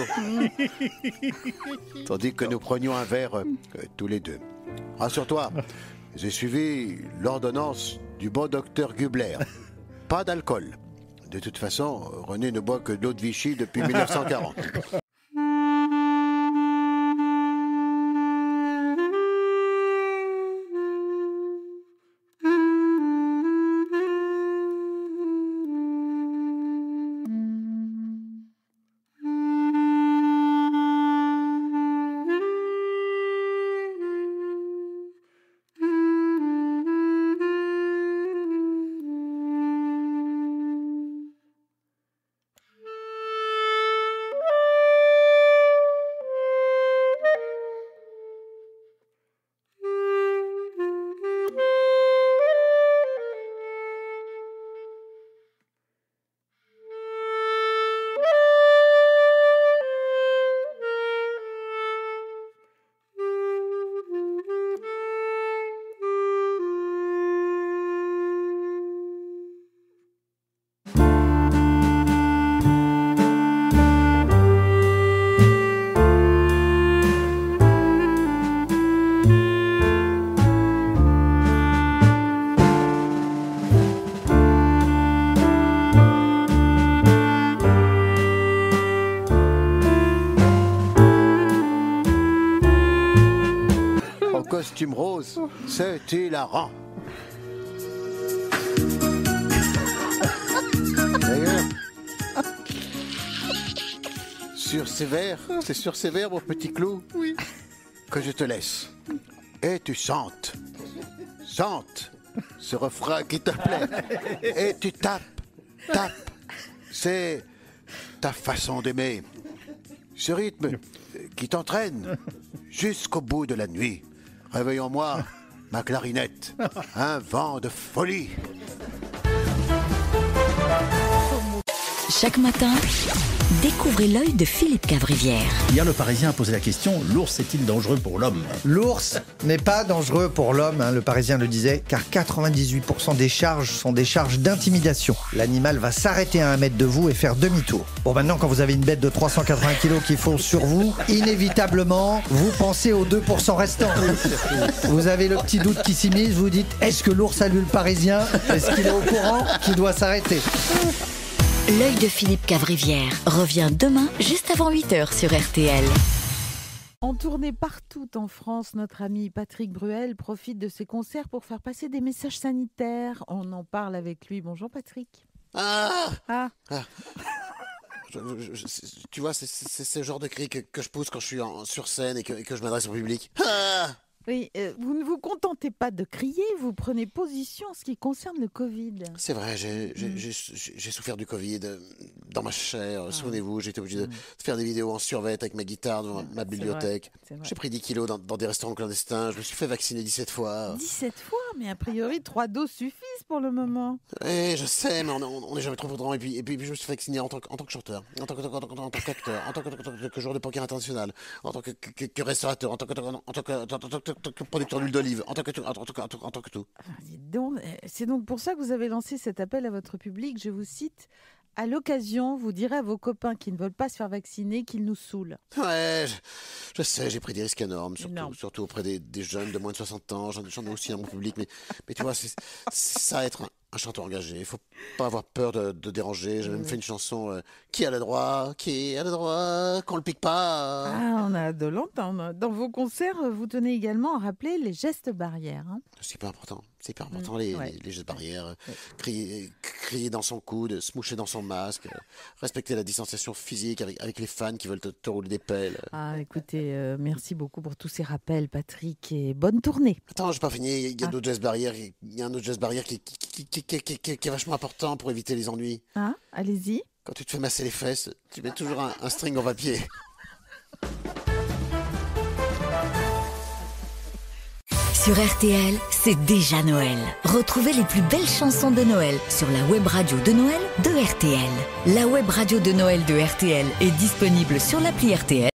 Tandis que nous prenions un verre tous les deux. Rassure-toi, j'ai suivi l'ordonnance du bon docteur Gubler. Pas d'alcool. De toute façon, René ne boit que de l'eau de Vichy depuis 1940. Costume rose, c'est hilarant. D'ailleurs, sur ces vers, c'est sur ces vers, mon petit clou, que je te laisse. Et tu chantes ce refrain qui te plaît. Et tu tapes. C'est ta façon d'aimer. Ce rythme qui t'entraîne jusqu'au bout de la nuit. Réveille en moi ma clarinette, un vent de folie. Chaque matin, découvrez l'œil de Philippe Cavrivière. Hier, le Parisien a posé la question, l'ours est-il dangereux pour l'homme? L'ours n'est pas dangereux pour l'homme, le Parisien le disait, car 98% des charges sont des charges d'intimidation. L'animal va s'arrêter à 1 mètre de vous et faire demi-tour. Bon, maintenant, quand vous avez une bête de 380 kilos qui fonce sur vous, inévitablement, vous pensez aux 2% restants. Vous avez le petit doute qui s'immisce, vous dites, est-ce que l'ours a lu le Parisien? Est-ce qu'il est au courant qu'il doit s'arrêter? L'œil de Philippe Cavrivière revient demain, juste avant 8h sur RTL. En tournée partout en France, notre ami Patrick Bruel profite de ses concerts pour faire passer des messages sanitaires. On en parle avec lui. Bonjour Patrick. Tu vois, c'est ce genre de cri que je pousse quand je suis sur scène et que je m'adresse au public. Oui, vous ne vous contentez pas de crier, vous prenez position en ce qui concerne le Covid. C'est vrai, j'ai souffert du Covid dans ma chair. Souvenez-vous, j'étais obligé de faire des vidéos en survêt avec ma guitare devant ma bibliothèque. J'ai pris 10 kilos dans des restaurants clandestins. Je me suis fait vacciner 17 fois. 17 fois? Mais a priori, 3 doses suffisent pour le moment. Je sais, mais on n'est jamais trop prudent. Et puis je me suis fait vacciner en tant que chanteur, en tant qu'acteur, en tant que joueur de poker international, en tant que restaurateur, en tant que que producteur d'huile d'olive, en tant que tout. Dites donc, c'est donc pour ça que vous avez lancé cet appel à votre public. Je vous cite. À l'occasion, vous direz à vos copains qui ne veulent pas se faire vacciner qu'ils nous saoulent. Ouais, je sais, j'ai pris des risques énormes, surtout auprès des jeunes de moins de 60 ans. J'en ai aussi dans mon public, mais tu vois, c'est ça être un chanteur engagé. Il faut pas avoir peur de déranger. J'ai même fait une chanson qui a le droit, qu'on le pique pas. Ah, on a hâte de l'entendre. Dans vos concerts, vous tenez également à rappeler les gestes barrières. Hein. C'est hyper important. C'est hyper important, les gestes barrières. Crier dans son coude, se moucher dans son masque, respecter la distanciation physique avec les fans qui veulent te rouler des pelles. Ah, écoutez, merci beaucoup pour tous ces rappels, Patrick, et bonne tournée. Attends, j'ai pas fini. Il y a d'autres gestes barrières. Il y a un autre geste barrière qui est vachement important pour éviter les ennuis. Ah, allez-y. Quand tu te fais masser les fesses, tu mets toujours un string en papier. Sur RTL, c'est déjà Noël. Retrouvez les plus belles chansons de Noël sur la web radio de Noël de RTL. La web radio de Noël de RTL est disponible sur l'appli RTL.